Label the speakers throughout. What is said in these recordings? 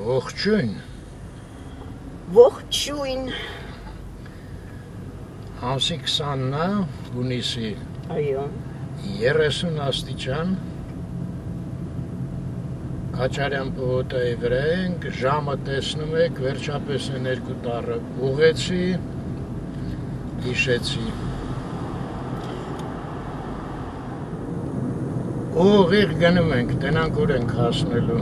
Speaker 1: Ողջույն։
Speaker 2: Ողջույն։
Speaker 1: Ամսի 20-ն է, հունիսի։
Speaker 2: Այո։
Speaker 1: 30 աստիճան։ Քաչարյան պողոտայի վրա ենք, ժամը տեսնում եք, վերջապես են 2 տարը ուղեցի, հիշեցի։ Ուղիղ գնում ենք, տենանք ուր ենք հասնելու։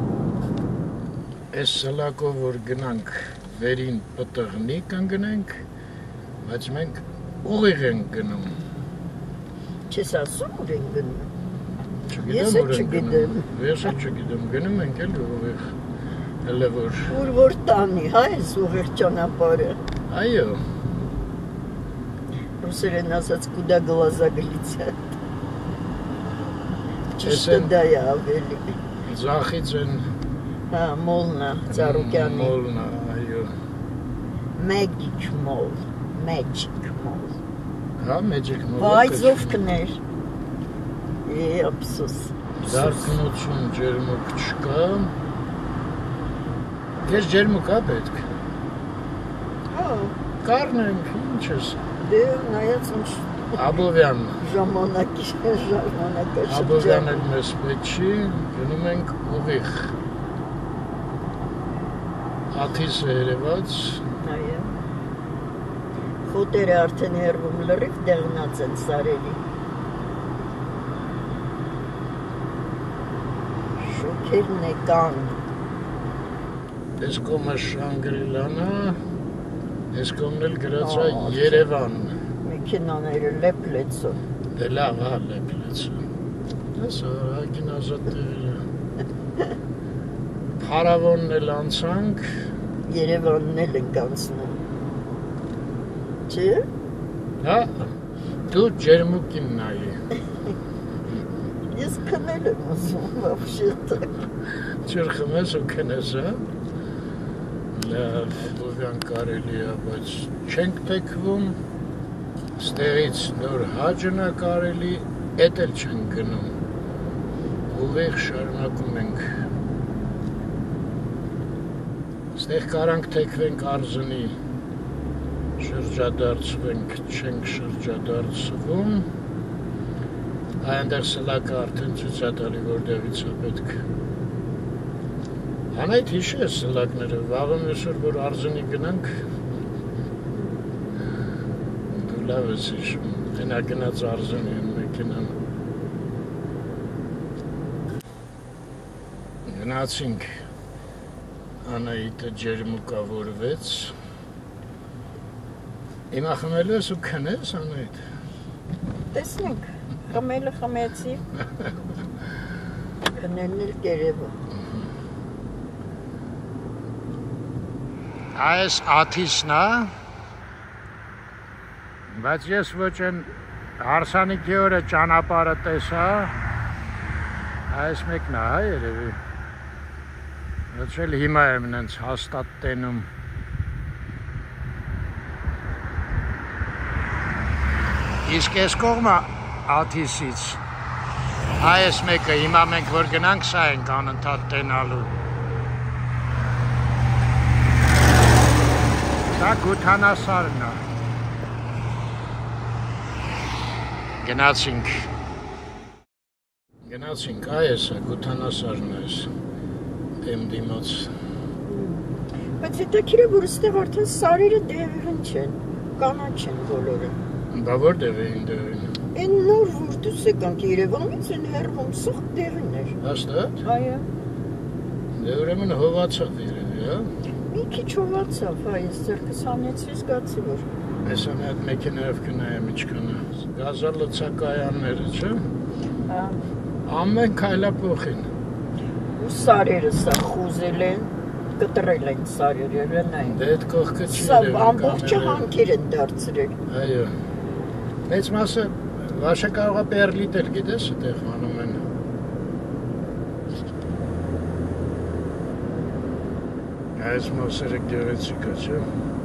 Speaker 1: Այս սլակով որ գնանք վերին պտղնի կանգնենք, բայց մենք ուղիղ ենք գնում։
Speaker 2: Չես ասում ուր ենք գնում։
Speaker 1: Ես չգիտեմ։ Ես չգիտեմ, գնում ենք էլ ուղիղ։ Հələ որ։
Speaker 2: Որ տանի, հա, այս ուղիղ ճանապարհը։
Speaker 1: Այո։
Speaker 2: Ռուսերեն ասած կուդա գլազա գլիցա։ Ճիշտը դա է ավելի։
Speaker 1: Ձախից են
Speaker 2: Հա, մոլնա, Ծառուկյանի։
Speaker 1: Մոլնա, այո։
Speaker 2: Magic Mall, Magic Mall։
Speaker 1: Հա, Magic Mall։
Speaker 2: Վայձով կներ։ Ափսոս։
Speaker 1: Զարթնություն ջերմուկ չկա։ Ես ջերմուկ ա պետք։
Speaker 2: Հա,
Speaker 1: Կառնենք, ինչ ես։
Speaker 2: դե նայած ինչ
Speaker 1: Աբովյան։
Speaker 2: ժամանակը։
Speaker 1: Աբովյան էլ մեզ պետք չի, գնում ենք ուղիղ։ Աթիս է երևաց։
Speaker 2: Այո։ Խոտերը արդեն հեռվում լրիվ դեղնած են սարերի։ Շոքերն է կան։
Speaker 1: Այս կոմը Շանգրիլան է, այս կոմն էլ գրած է Երևան։
Speaker 2: Մեքենաները լեփլեցո։
Speaker 1: Դե լավ է լեփլեցո։ Դասա ագինազատ տեղերը։ Փարավոնն էլ անցանք։
Speaker 2: Երևանն էլ ենք անցնում։ Չէ՞։
Speaker 1: Հա, դու ջերմուկին նայի։
Speaker 2: Ես քնել եմ ուզում, вообще-то։
Speaker 1: Չրխմես ու քնես, հա։ Լավ, ովյան կարելի է, բայց չենք թեքվում։ Ստեղից նոր հաջն է կարելի, էդ էլ չենք գնում։ Ուղիղ շարունակում ենք։ Ստեղ կարանք թեքվենք Արզնի, շրջադարձվենք, չենք շրջադարձվում, այնտեղ սլակը արդեն ցույց է տալի, որտեղից է պետք։ Անայդ հիշես սլակները, վաղը մյուսօր որ Արզնի գնանք, դու լավ ես հիշում, հենա գնաց Արզնի են մեքենան։ Գնացինք, Անահիտը ջերմուկավորվեց։ Հիմա խմելու ես ու քնես, Անահիտ։
Speaker 2: Տեսնենք, խմելը խմեցի։ Քնելն էլ կերևը։
Speaker 1: Այս աթիսն է, բայց ես ոչ են հարսանիքի օրը ճանապարհը տեսա, այս մեկն է, հա երևի։ Ոչ էլ հիմա եմ նենց հաստատ տենում։ Իսկ ես կողմը աթիսից, այս մեկը, հիմա մենք որ գնանք սա ենք անընդհատ տենալու։ Դա Գութանասարն է։ Գնացինք, այս է, Գութանասարն է ես։ Եմ դիմաց։
Speaker 2: Բայց հետաքրքիր է, որ այստեղ արդեն սարերը դեղին չեն, կանաչ են բոլորը։
Speaker 1: Բա որտեղ էին դեղին։
Speaker 2: Այն նոր որ դուս եկանք Երևանից են հեռվում սուղ դեղին էր։
Speaker 1: Հաստատ։
Speaker 2: Այո։
Speaker 1: Դե ուրեմն հովացավ երևի, հա։
Speaker 2: Մի քիչ հովացավ, հա, ես ձեռքս հանեցի, զգացի որ։
Speaker 1: Ես ամեն հատ մեքենայով կնայեմ ինչքան է։ Գազալցակայանները, չէ։
Speaker 2: Հա։
Speaker 1: Ամեն քայլափոխին։
Speaker 2: Ու սարերը սա խուզել են, կտրել են սարերը, նայ։
Speaker 1: Դե այդ կողքը չի
Speaker 2: Սա ամբողջը հանքեր են դարձրել։
Speaker 1: Այո։ Մեծ մասը վաշը կարող է պերլիտ էլ գիտես, այդեղ անում են։ Այս մասերը գեղեցիկ է, չէ։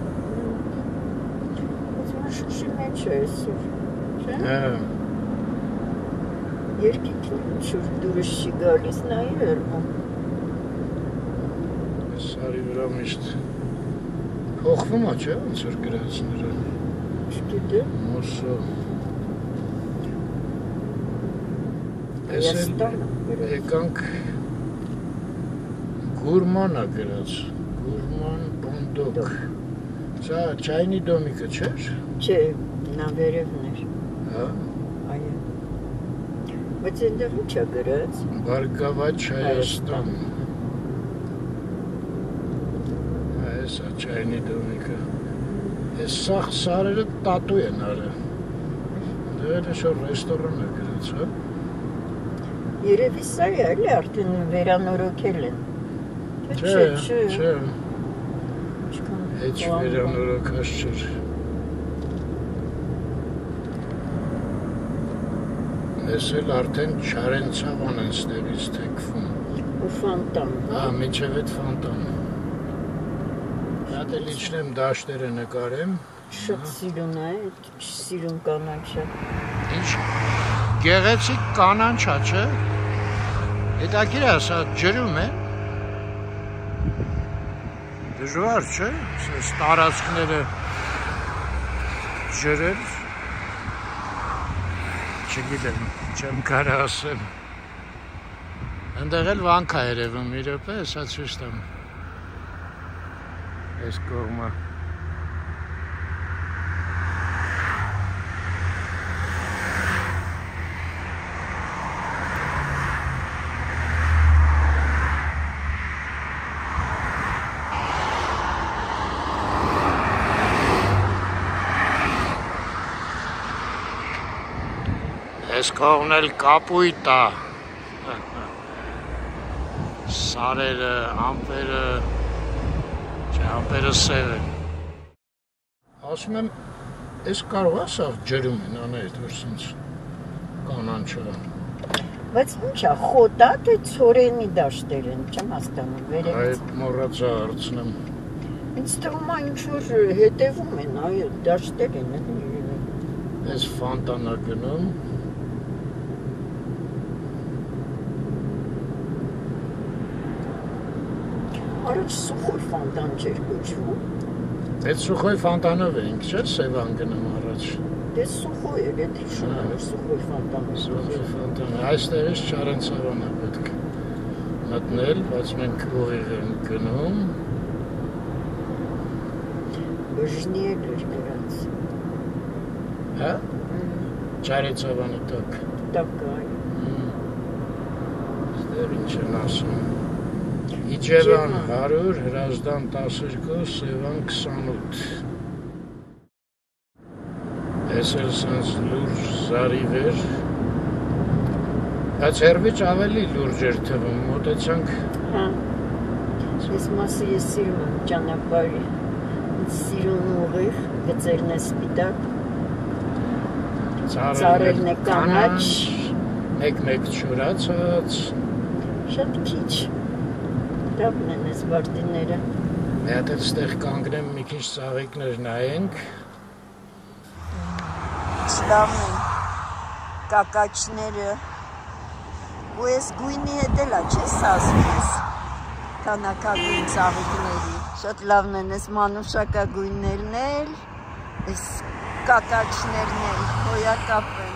Speaker 2: Շուշի մեջ է այսօր, չէ։
Speaker 1: Հա։
Speaker 2: Երկինքն ինչ որ դուրս չի գալիս, նայ հեռվում։
Speaker 1: Քարի վրա միշտ փոխվում է, չէ՞, ոնց որ գրած նրա։
Speaker 2: Չգիտեմ։
Speaker 1: Մոսո։ Եկանք գուրմանա գրած, գուրման բոնդոկ։ Սա չայնի դոմիկը չէր։
Speaker 2: Չէ, նա վերևն էր։
Speaker 1: Հա։
Speaker 2: Այո։ Բայց այնտեղ ի՞նչ է գրած։
Speaker 1: Բարգավաճ Հայաստան։ Այսա չայնի դոմիկը։ Այս սաղ սարերը տատու են արը։ Դեր է շոր ռեստորան է գրած, հա։
Speaker 2: Երևի սա է, էլի արդեն վերանորոգել են։
Speaker 1: Չէ։ Heç վերանորոգած չէր։ Ես էլ արդեն Չարենցավան են ստեղից թեքվում։
Speaker 2: Ու ֆանտան։
Speaker 1: Հա, միջև այդ ֆանտան։ Հատ էլ իջնեմ դաշտերը նկարեմ։
Speaker 2: Շատ սիրուն է, սիրուն կանաչը։
Speaker 1: Ինչ գեղեցիկ կանանչա, չէ։ Հետաքրքիր է, սա ջրում է։ Դժվար չէ, այս տարածքները ջրել, չգիտեմ, չեմ կարա ասեմ։ Ընդեղ էլ վանք է երևում, մի րոպե, հեսա ցույց տամ։ Այս կողմը։ Այս կողմն էլ կապույտ է, սարերը, ամպերը, չէ, ամպերը սև են։ Ասում եմ, այս կարող է սաղ ջրում են անել, որ սենց կանանչը։
Speaker 2: Բայց ինչ է, խոտ է, թե ցորենի դաշտեր են, չեմ հասկանում, վերևից։
Speaker 1: Այդ մոռացա հարցնեմ։
Speaker 2: Ինձ թվում է ինչ-որ հետևում են, այո, դաշտեր են,
Speaker 1: Այս ֆանտանա գնում։
Speaker 2: Առաջ սուխոյ ֆանտան չէր կոչվում։
Speaker 1: Այդ սուխոյ ֆանտանով էինք, չէ՞, Սևան գնում առաջ։
Speaker 2: Դե սուխոյ էր, էդ իշում էր, սուխոյ ֆանտանը։
Speaker 1: Սուխոյ ֆանտանը, այստեղից Չարենցավան է պետք մտնել, բայց մենք ուղիղ ենք գնում։
Speaker 2: Բժնի էլ էր գրած։
Speaker 1: Հա? Չարենցավանը տակ։
Speaker 2: Տակ, այո։
Speaker 1: Ստեղ ինչ են ասում։ Իջևան 100, Հրազդան 12, Սևան 28։ Ես էլ սենց լուրջ զարիվ էր, բայց հերվիչ ավելի լուրջ էր թվում, մոտեցանք։
Speaker 2: Հա, ես մասը ես սիրում եմ ճանապարհի, սիրուն ուղիղ, գծերն է սպիտակ, ծառերն է կանաչ,
Speaker 1: մեկ-մեկ չորացած։
Speaker 2: Շատ քիչ, դավն են ես վարդիները։
Speaker 1: Մի հատ էլ ստեղ կանգնեմ մի քիչ ծաղիկներ նայենք։
Speaker 2: Լավն են, կակաչները, ու ես գույնի հետ էլ չես ասում ես, թանակագույն ծաղիկների, շատ լավն են ես մանուշակագույններն էլ, ես կակաչներն էլ, հոյակապ են։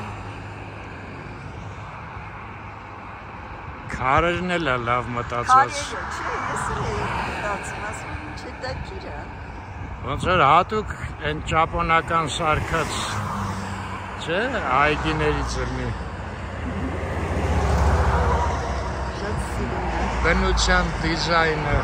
Speaker 1: Քարերն էլ է լավ մտածած։
Speaker 2: Քարերը, չէ, ես էլ էի մտածում, ասում եմ, ինչ հետաքրքիր է։
Speaker 1: Ոնց որ հատուկ են ճապոնական սարքած, չէ, այգիներից մի։
Speaker 2: Շատ սիրում եմ։
Speaker 1: Բնության դիզայնը։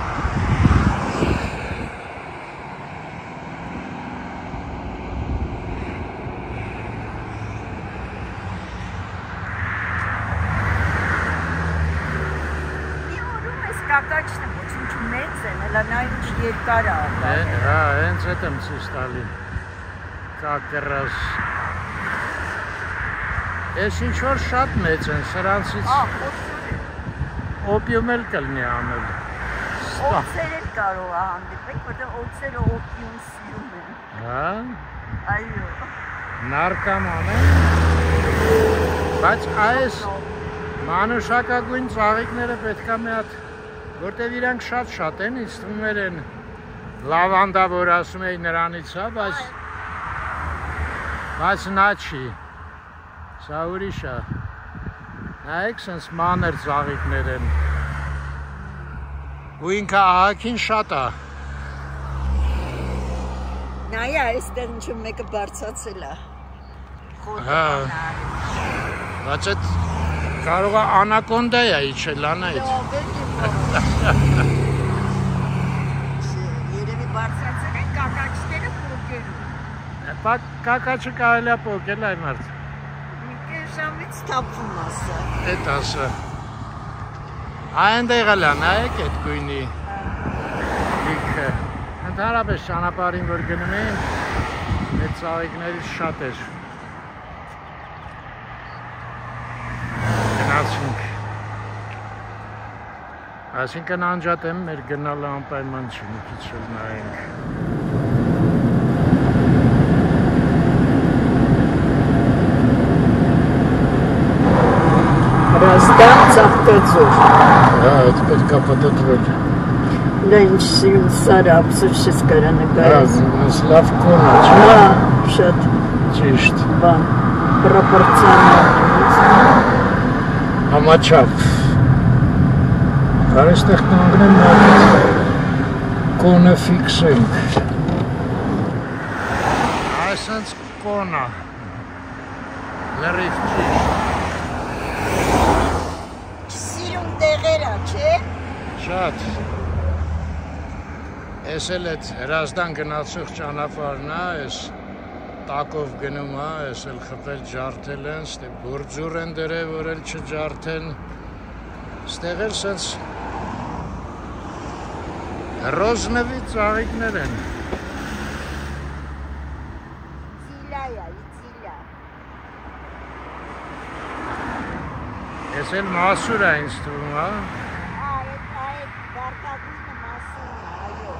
Speaker 2: Կակաչն եմ, ինչ մեծ են, հլա նա ինչ երկար է աղան։
Speaker 1: Հա, հենց էդ եմ ցույց տալի։ Կակրաս։ Ես ինչ-որ շատ մեծ են, սրանցից օպիում էլ կլնի անել։
Speaker 2: Օծեր էլ կարող է հանդիպել, որտեղ օծերը օպիում սիրում են։
Speaker 1: Հա։
Speaker 2: Այո։
Speaker 1: Նարկաման է։ Բայց այս մանուշակագույն ծաղիկները պետք է մի հատ Որտեվ իրանք շատ են, ինձ թվում են լավանդա, որ ասում էի նրանից, հա, բայց նա չի, սա ուրիշ է, նայեք սենց մանր ծաղիկներ են, ու ինքը ահագին շատ է,
Speaker 2: նայա, այստեղ ինչու մեկը բարձացել է,
Speaker 1: հա, բայց այդ կարող է անակոնդա է իչել, անայդ,
Speaker 2: երևի բարձացել են կակաչները պոկելու,
Speaker 1: կակաչը կարելի է պոկել այ մարդ,
Speaker 2: մի կես ժամից թափվում ասա,
Speaker 1: էդ ասա, այնտեղ էլ է, նայեք էդ գույնի լիքը, ընդհանրապես ճանապարհին որ գնում էին, այդ ծաղիկներից շատ էր, գնացինք, այսինքն անջատ եմ, մեր գնալը անպայման չի, մի քիչ էլ նայենք,
Speaker 2: Հրազդան ծաղկաձոր,
Speaker 1: հա, այդ պետք է պտտվել,
Speaker 2: դա ինչ սիրում սարը ապսուր չես կարա նկարես,
Speaker 1: լավ կոն է,
Speaker 2: հա, շատ
Speaker 1: ճիշտ,
Speaker 2: բան, պրոպորցիոնալ,
Speaker 1: համաչափ, կարեստեղ կանգնեմ կոնը ֆիքսենք, այսենց կոն է, լրիվ ճիշտ,
Speaker 2: տեղերա, չէ?
Speaker 1: Շատ, ես էլ էդ հրազդան գնացող ճանապարհն է, ես տակով գնում է, ես էլ խփել ջարդել են, ստեղ բուրձուր են դրել, որ էլ չջարդեն, ստեղ էլ սենց ռոզնվի ծաղիկներ են, ես էլ մասուր է ինձ թվում, հա?
Speaker 2: Այդ վարդագույնը մասուրն է, այո։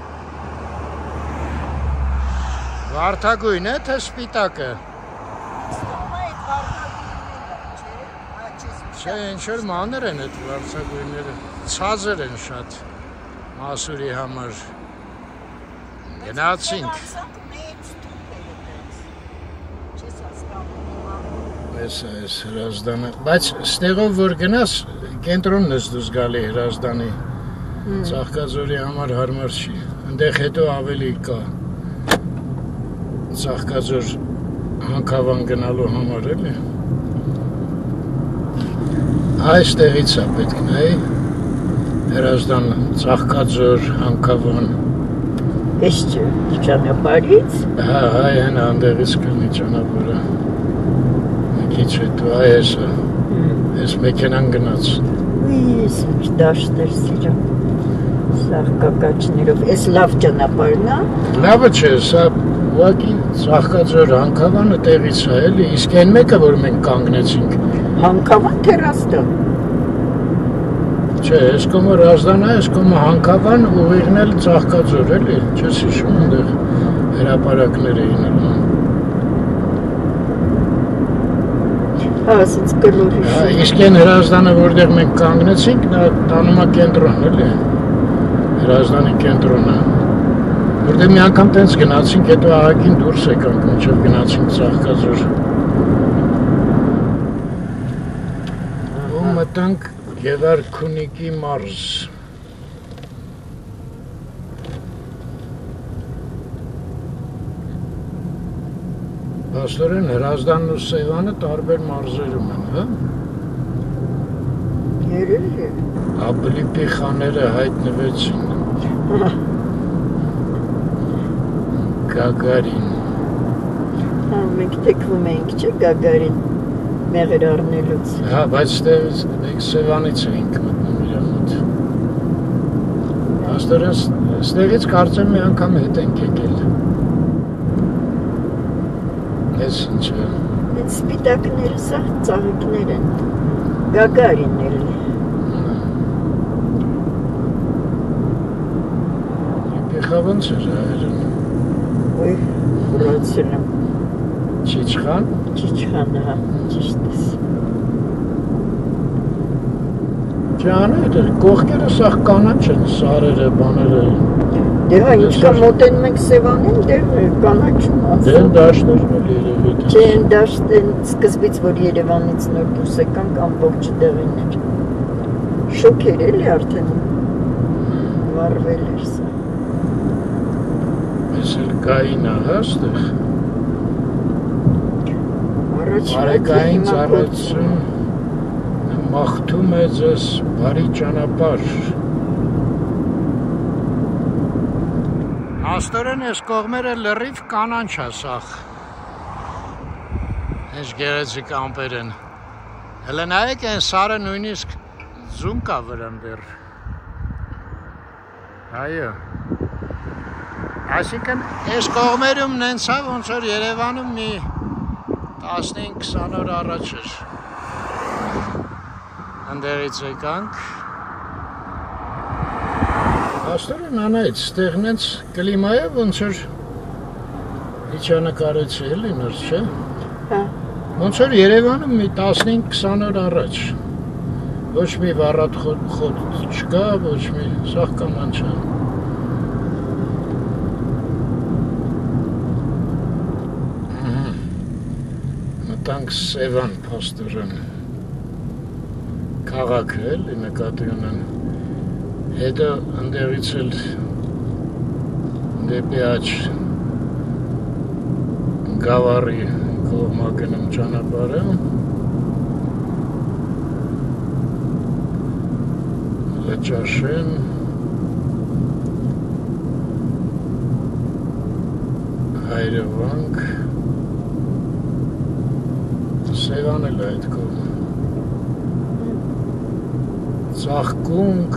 Speaker 1: Վարդագույն է, թե սպիտակը?
Speaker 2: Ստում է այդ վարդագույնները, չէ?
Speaker 1: Չէ, ինչ-որ մանր են այդ վարդագույնները, ցածր են շատ մասուրի համար, գնացինք։ Ես հրազդանը, բայց ստեղով որ գնաս, կենտրոնն ես դուս գալի հրազդանի, ծաղկաձորի համար հարմար չի, ընդեղ հետո ավելի կա ծաղկաձոր հանքավան գնալու համար էլի, այստեղից է պետք նայի, հրազդան ծաղկաձոր հանքավան,
Speaker 2: ես չէ, ճանապարից?
Speaker 1: հա, այն անդեղից կլնի ճանապարը, քիչ հետո այսը, ես մեքենան գնաց։
Speaker 2: Ես ինչ դաշտ էր սիրում, սաղ կակաչներով, ես լավ ճանապարհն է։
Speaker 1: Լավը չէ, սա ուղղակի ծաղկաձոր հանքավանը տեղից է էլի, իսկ այն մեկը, որ մենք կանգնեցինք։
Speaker 2: Հանքավան թե Ռազդան։
Speaker 1: Չէ, այս կոմը Ռազդան է, այս կոմը հանքավան, ուղիղն էլ ծաղկաձոր էլի, չես հիշում այնտեղ հրապարակներ էին ելնում։
Speaker 2: Հա, ասենց կլոր հիշում։
Speaker 1: Իսկ այն հրազդանը, որտեղ մենք կանգնեցինք, նա տանում է կենտրոն, էլի, հրազդանի կենտրոնը, որտեղ մի անգամ տենց գնացինք, հետո ահագին դուրս եկանք, մինչև գնացինք ծաղկաձոր։ Ու մտանք Գևարքունիքի մարզ։ Պաստորեն հրազդանն ու Սևանը տարբեր մարզերում են, հա?
Speaker 2: Երևի։
Speaker 1: Աբլիպի խաները հայտնվեցին։ Գագարին։
Speaker 2: Հա, մենք թեքվում էինք, չէ, Գագարին մեղր առնելուց։
Speaker 1: Հա, բայց մենք Սևանից էինք մտնում իրա մոտ։ Պաստորեն ստեղից կարծեմ մի անգամ հետ ենք եկել։ Ես ինչ է։
Speaker 2: Այդ սպիտակները սա ծաղիկներ են, Գագարիններ են։
Speaker 1: Պեխավանց էր այրն։
Speaker 2: Ոյ, ուրացել եմ։
Speaker 1: Չիչխան։
Speaker 2: Չիչխան, հա, ճիշտ ես։
Speaker 1: Ջանը, դա կողքերը սա կանաչ են, սարերը, բաները։
Speaker 2: Դե հա, ինչքան մոտենում ենք Սևանին, դեռ կանաչում ասա։
Speaker 1: Դե դաշտերն էլ երևի։
Speaker 2: Չէ, դաշտեն սկզբից, որ Երևանից նոր դուրս եկանք, ամբողջ դեղին էր։ Շոկ էր էլի արդեն։ Վառվել էր սա։
Speaker 1: Ես էլ կային ահա ստեղ։ Արեկային ծառայություն մաղթում է ձեզ բարի ճանապարհ։ Աստորեն ես կողմերը լրիվ կանանչ է սաղ։ Ինչ գերեզիկ ամպեր են։ Հələ նայեք են սարը նույնիսկ ձում կա վրան դեռ։ Այո։ Այսինքն այս կողմերում նենց է ոնց որ Երևանում մի 15-20 օր առաջ էր։ Ընդերից եկանք։ Աստորեն անայց, ստեղ նենց կլիմա է ոնց որ իջանկարեցի էլի նոր, չէ։
Speaker 2: Հա։
Speaker 1: Ոնց որ Երևանում մի 15-20 օր առաջ։ Ոչ մի վառատ խոտ չկա, ոչ մի սաղ կանանչ է։ Մտանք Սևան փաստորեն։ Քաղաքը էլի նկատի ունեն։ Հետո ընդերից էլ դեպի աջ Գավառի կողմա գնում ճանապարհը։ Լճաշեն Հայրվանք Սևան էլ այդ կողմը Ծաղկունք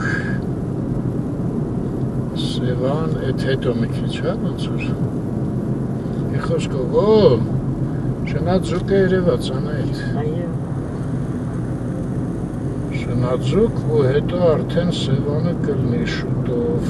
Speaker 1: Սևան, այդ հետո մի քիչ հա ոնց որ մի խոսքով, շնաձուկ է երևաց անայդ
Speaker 2: Այո
Speaker 1: Շնաձուկ ու հետո արդեն Սևանը կլնի շուտով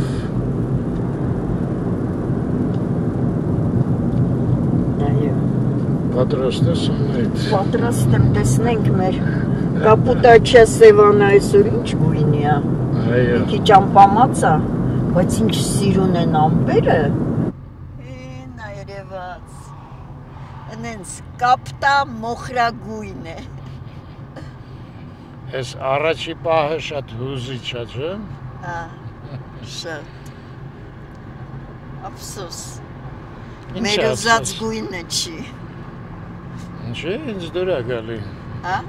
Speaker 2: Այո
Speaker 1: Պատրաստ ես անայդ
Speaker 2: Պատրաստ եմ տեսնենք մեր Կապուտաչյա Սևանը այսօր ինչ գույնի է
Speaker 1: Այո
Speaker 2: Մի քիչ ամպամած է Բայց ինչ սիրուն են ամպերը Նա երևաց Նենց կապտա մոխրագույն է
Speaker 1: Ես առաջի պահը շատ հուզիչ է, չէ։
Speaker 2: Հա, շատ Ափսոս Մեր ուզած գույնը չի
Speaker 1: Ինչի, ինձ դուր է գալի
Speaker 2: Հա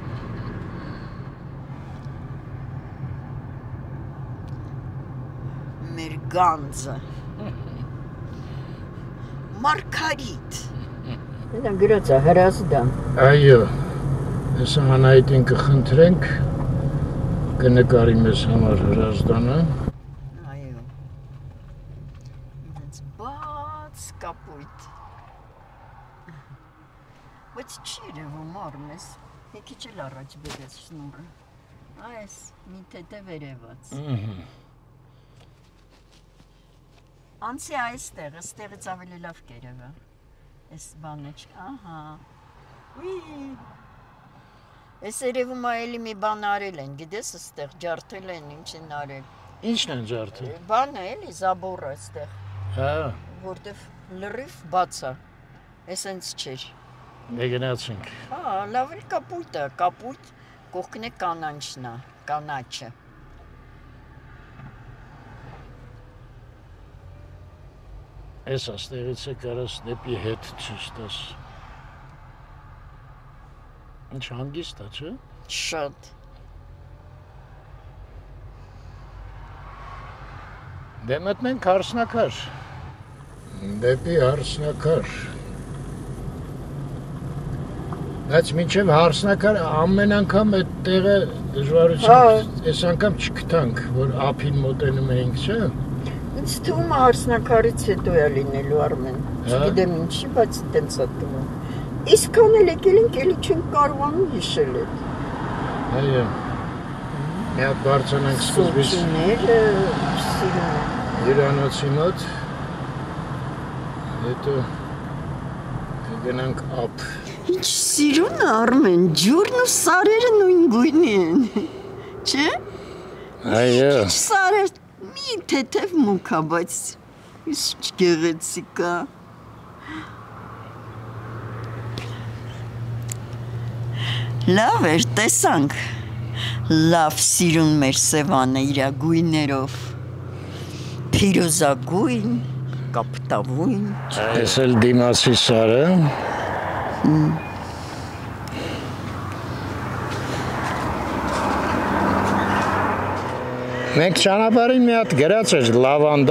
Speaker 2: Մեր գանձը Մարգարիտ Դա գրած է հրազդան
Speaker 1: Այո Ես անայդին կխնդրենք կնկարի մեզ համար հրազդանը
Speaker 2: Այո Ինձ բաց կապույտ Բայց չի երևում արմես Մի քիչ էլ առաջ բերես շնուրը Այս մի թեթև երևաց Անցի այստեղ, այստեղից ավելի լավ կերևա Այս բանը ահա Ուի Այս երևում այելի մի բան արել են, գիտես այստեղ, ջարդել են, ինչ են արել
Speaker 1: Ինչն են ջարդել
Speaker 2: Բանը էլի, զաբորը այստեղ
Speaker 1: Հա
Speaker 2: Որտև լրիվ բաց է Այս հենց չէր
Speaker 1: Դե գնացինք
Speaker 2: Հա, լավ էլ կապույտ է, կապույտ Կողքն է կանանչն է, կանաչը
Speaker 1: Ես աստեղից է կարաս դեպի հետ չիշ տաս Ինչ հանգիստ է, չէ?
Speaker 2: Շատ
Speaker 1: Դե մտնենք հարսնակար Դեպի հարսնակար Բայց մինչև հարսնակար ամեն անգամ այդ տեղը դժվարություն Այս անգամ չգտանք, որ ափին մոտենում էինք, չէ?
Speaker 2: Ինձ թվում է հարսնակարից հետո է լինելու Արմեն Չգիտեմ ինչի, բայց տենց է թվում Իսկան էլ եկել ենք, էլի չենք կարողանում հիշել էդ
Speaker 1: Այո Մի հատ բարձրանանք սկզբից
Speaker 2: Սոճիները, սիրում եմ
Speaker 1: Հյուրանոցի մոտ Հետո կգնանք ափ
Speaker 2: Ինչ սիրուն է Արմեն, ջուրն ու սարերը նույն գույնի են Չէ?
Speaker 1: Այո։
Speaker 2: Սարը մի թեթև մուկ է, բայց իսկ գեղեցիկ է։ Լավ էր, տեսանք։ Լավ սիրուն մեր Սևանը իր գույներով։ Փիրուզագույն, կապտավույն։
Speaker 1: Այս էլ դիմացի սարը։ Մենք ճանապարհին մի հատ գրած էր լավանդա,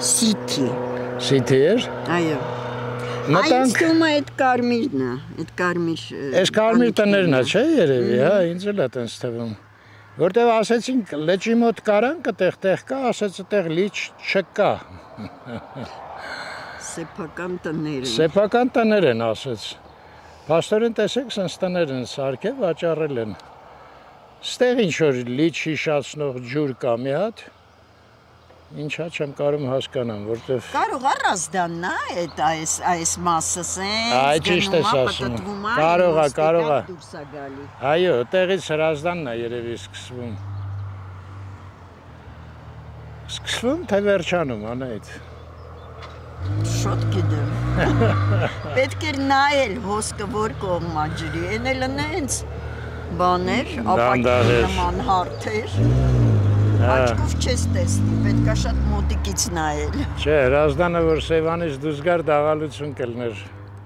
Speaker 1: սիթի էր։
Speaker 2: Այո։
Speaker 1: Մտանք։
Speaker 2: Այստում է այդ կարմիրն է, այդ կարմիր։
Speaker 1: Այս կարմիր տներն է, չէ՞ երևի, հա, ինձ էլ է տենց թվում։ Որտեվ ասեցինք լճի մոտ կարանք, այդտեղ կա, ասեց այդտեղ լիճ չկա։
Speaker 2: Սեփական տներ են։
Speaker 1: Սեփական տներ են, ասեց։ Փաստորեն տեսեք, սենց տներ են սարքել, վաճառել են։ Ստեղ ինչ-որ լիճ հիշացնող ջուր կա մի հատ, ինչա չեմ կարում հասկանամ, որտեվ…
Speaker 2: Կարող է Ռազդանն է այս մասը սենց,
Speaker 1: Այ ճիշտ ես ասում, կարող է։ Այո, տեղից Ռազդանն է երևի սկսվում։ Սկսվում, թե վերջանում, անայդ։
Speaker 2: Շոտ գիտեմ։ Պետք էր նայել հոսքը որ կողմա ջրի, են էլ նենց բաներ, ապակի նման հարթեր, աչքով չես տեսնի, պետք է շատ մոտիկից նայել։
Speaker 1: Չէ, Ռազդանը, որ Սևանից դուրս գար, դաղալություն կլներ։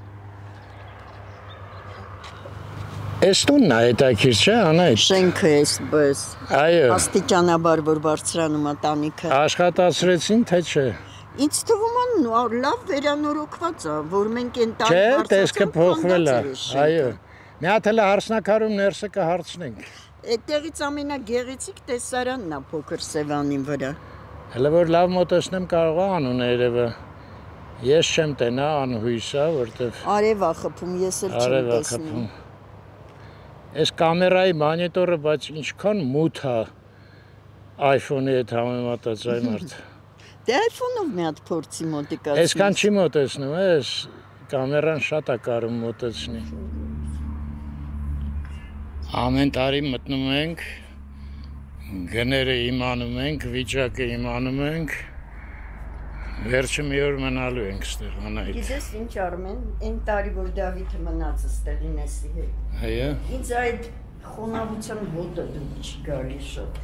Speaker 1: Էս տունն է հետաքրքիր, չէ, Անայդ։
Speaker 2: Շենքը էսպես։
Speaker 1: Այո։
Speaker 2: Աստիճանաբար որ բարձրանում է տանիքը։
Speaker 1: Աշխատացրեցին, թե չէ։
Speaker 2: Ինձ թվում է լավ վերանորոգված է, որ մենք այն տան
Speaker 1: Չէ, տեսքը փոխվել է։ Այո։ Մի հատ էլ հարսնակարում ներսը կհարցնենք։
Speaker 2: Այդտեղից ամենագեղեցիկ տեսարանն է փոքր Սևանի վրա։
Speaker 1: Հələ որ լավ մոտեցնեմ կարող է անունը երևը։ Ես չեմ տենա, անհույս է, որտեվ
Speaker 2: Արև է խփում, ես էլ չեմ տեսնում։
Speaker 1: Այս կամերայի մոնիտորը, բայց ինչքան մութ է iPhone-ի հետ համեմատած այ մարդ։
Speaker 2: Դե iPhone-ով մի հատ փորձի մոտիկացնի։
Speaker 1: Այսքան չի մոտեցնում, այս կամերան շատ է կարում մոտեցնի։ Ամեն տարի մտնում ենք, գները իմանում ենք, վիճակը իմանում ենք, վերջը մի օր մնալու ենք ստեղ, Անայդ։
Speaker 2: Գիտես ինչ Արմեն, այն տարի որ Դավիթը մնաց ստեղ Ինեսի հետ։
Speaker 1: Այո։
Speaker 2: Ինձ այդ խոնավության հոտը դուք չի գալի շատ։